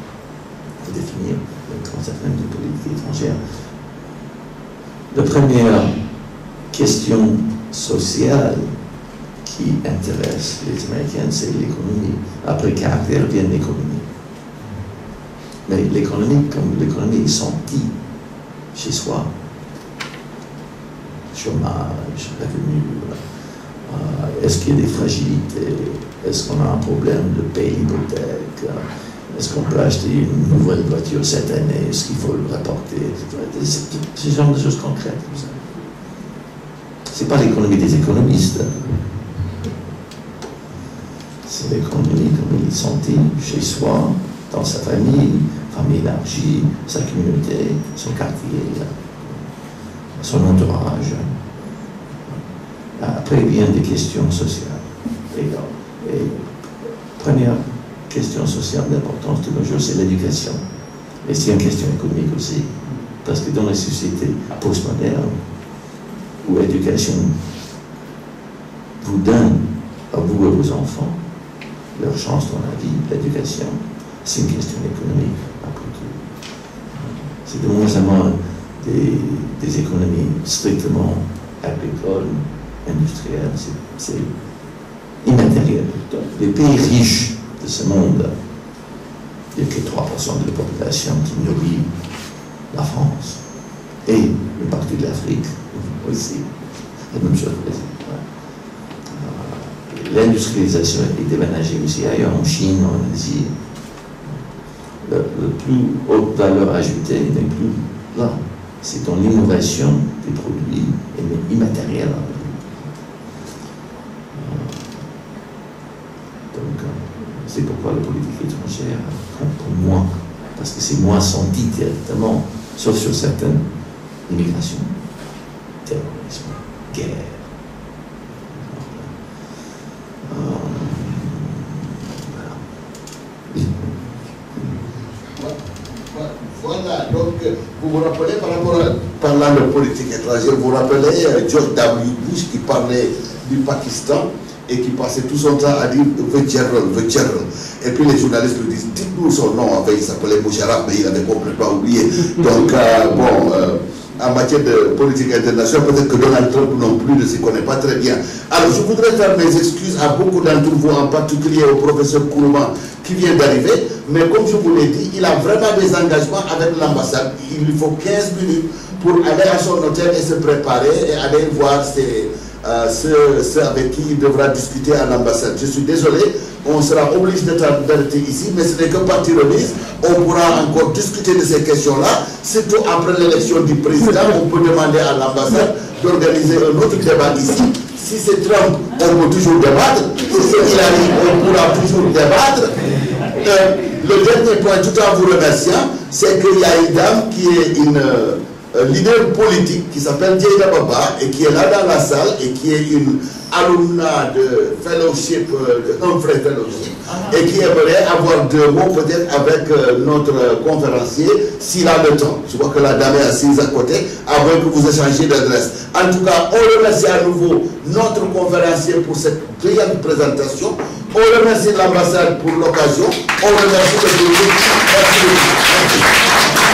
le concept même de politique étrangère. La première question sociale qui intéresse les Américains, c'est l'économie. Après caractère vient l'économie. Mais l'économie, comme l'économie est sentie chez soi, chômage, revenu, est-ce qu'il y a des fragilités, est-ce qu'on a un problème de payer l'hypothèque, est-ce qu'on peut acheter une nouvelle voiture cette année, est-ce qu'il faut le rapporter, ce genre de choses concrètes. Ce n'est pas l'économie des économistes. C'est l'économie comme il est senti chez soi, dans sa famille élargie, sa communauté, son quartier, son entourage. Après, il y a des questions sociales. Et première question sociale d'importance de nos jours, c'est l'éducation. Et c'est une question économique aussi. Parce que dans les sociétés postmodernes, où l'éducation vous donne à vous et vos enfants leur chance dans la vie, l'éducation, c'est une question économique, après tout. C'est de moins en moins des économies strictement agricoles, industrielles, c'est immatériel. Les pays riches de ce monde, il n'y a que 3% de la population qui nourrit la France et une partie de l'Afrique aussi. La même chose. L'industrialisation est déménagée aussi ailleurs, en Chine, en Asie. La plus haute valeur ajoutée n'est plus là. C'est dans l'innovation des produits immatériels. Donc, c'est pourquoi la politique étrangère compte pour moi, parce que c'est moins senti directement, sauf sur certaines immigrations, terrorisme, guerre. Voilà, donc vous vous rappelez par rapport à parlant de politique étrangère, vous vous rappelez George W. Bush qui parlait du Pakistan et qui passait tout son temps à dire the general. Et puis les journalistes lui disent, dites-nous son nom. Enfin, il s'appelait Musharraf, mais il avait complètement oublié. Donc, en matière de politique internationale, peut-être que Donald Trump non plus ne s'y connaît pas très bien. Alors, je voudrais faire mes excuses à beaucoup d'entre vous, en particulier au professeur Kourouma qui vient d'arriver. Mais comme je vous l'ai dit, il a vraiment des engagements avec l'ambassade. Il lui faut 15 minutes pour aller à son hôtel et se préparer et aller voir ceux avec qui il devra discuter à l'ambassade. Je suis désolé, on sera obligé d'arrêter ici, mais ce n'est que partie remise. On pourra encore discuter de ces questions-là, surtout après l'élection du président. On peut demander à l'ambassade d'organiser un autre débat ici. Si c'est Trump, on peut toujours débattre. Si c'est Hillary, on pourra toujours débattre. Le dernier point, tout en vous remerciant, c'est qu'il y a une dame qui est une leader politique qui s'appelle Dieyna Baba et qui est là dans la salle et qui est une alumna de fellowship, de Humphrey Fellowship, et qui aimerait avoir 2 mots peut-être avec notre conférencier s'il a le temps. Je vois que la dame est assise à côté, avant que vous échangiez d'adresse. En tout cas, on remercie à nouveau notre conférencier pour cette brillante présentation. On remercie l'ambassade pour l'occasion. On remercie le public. Merci.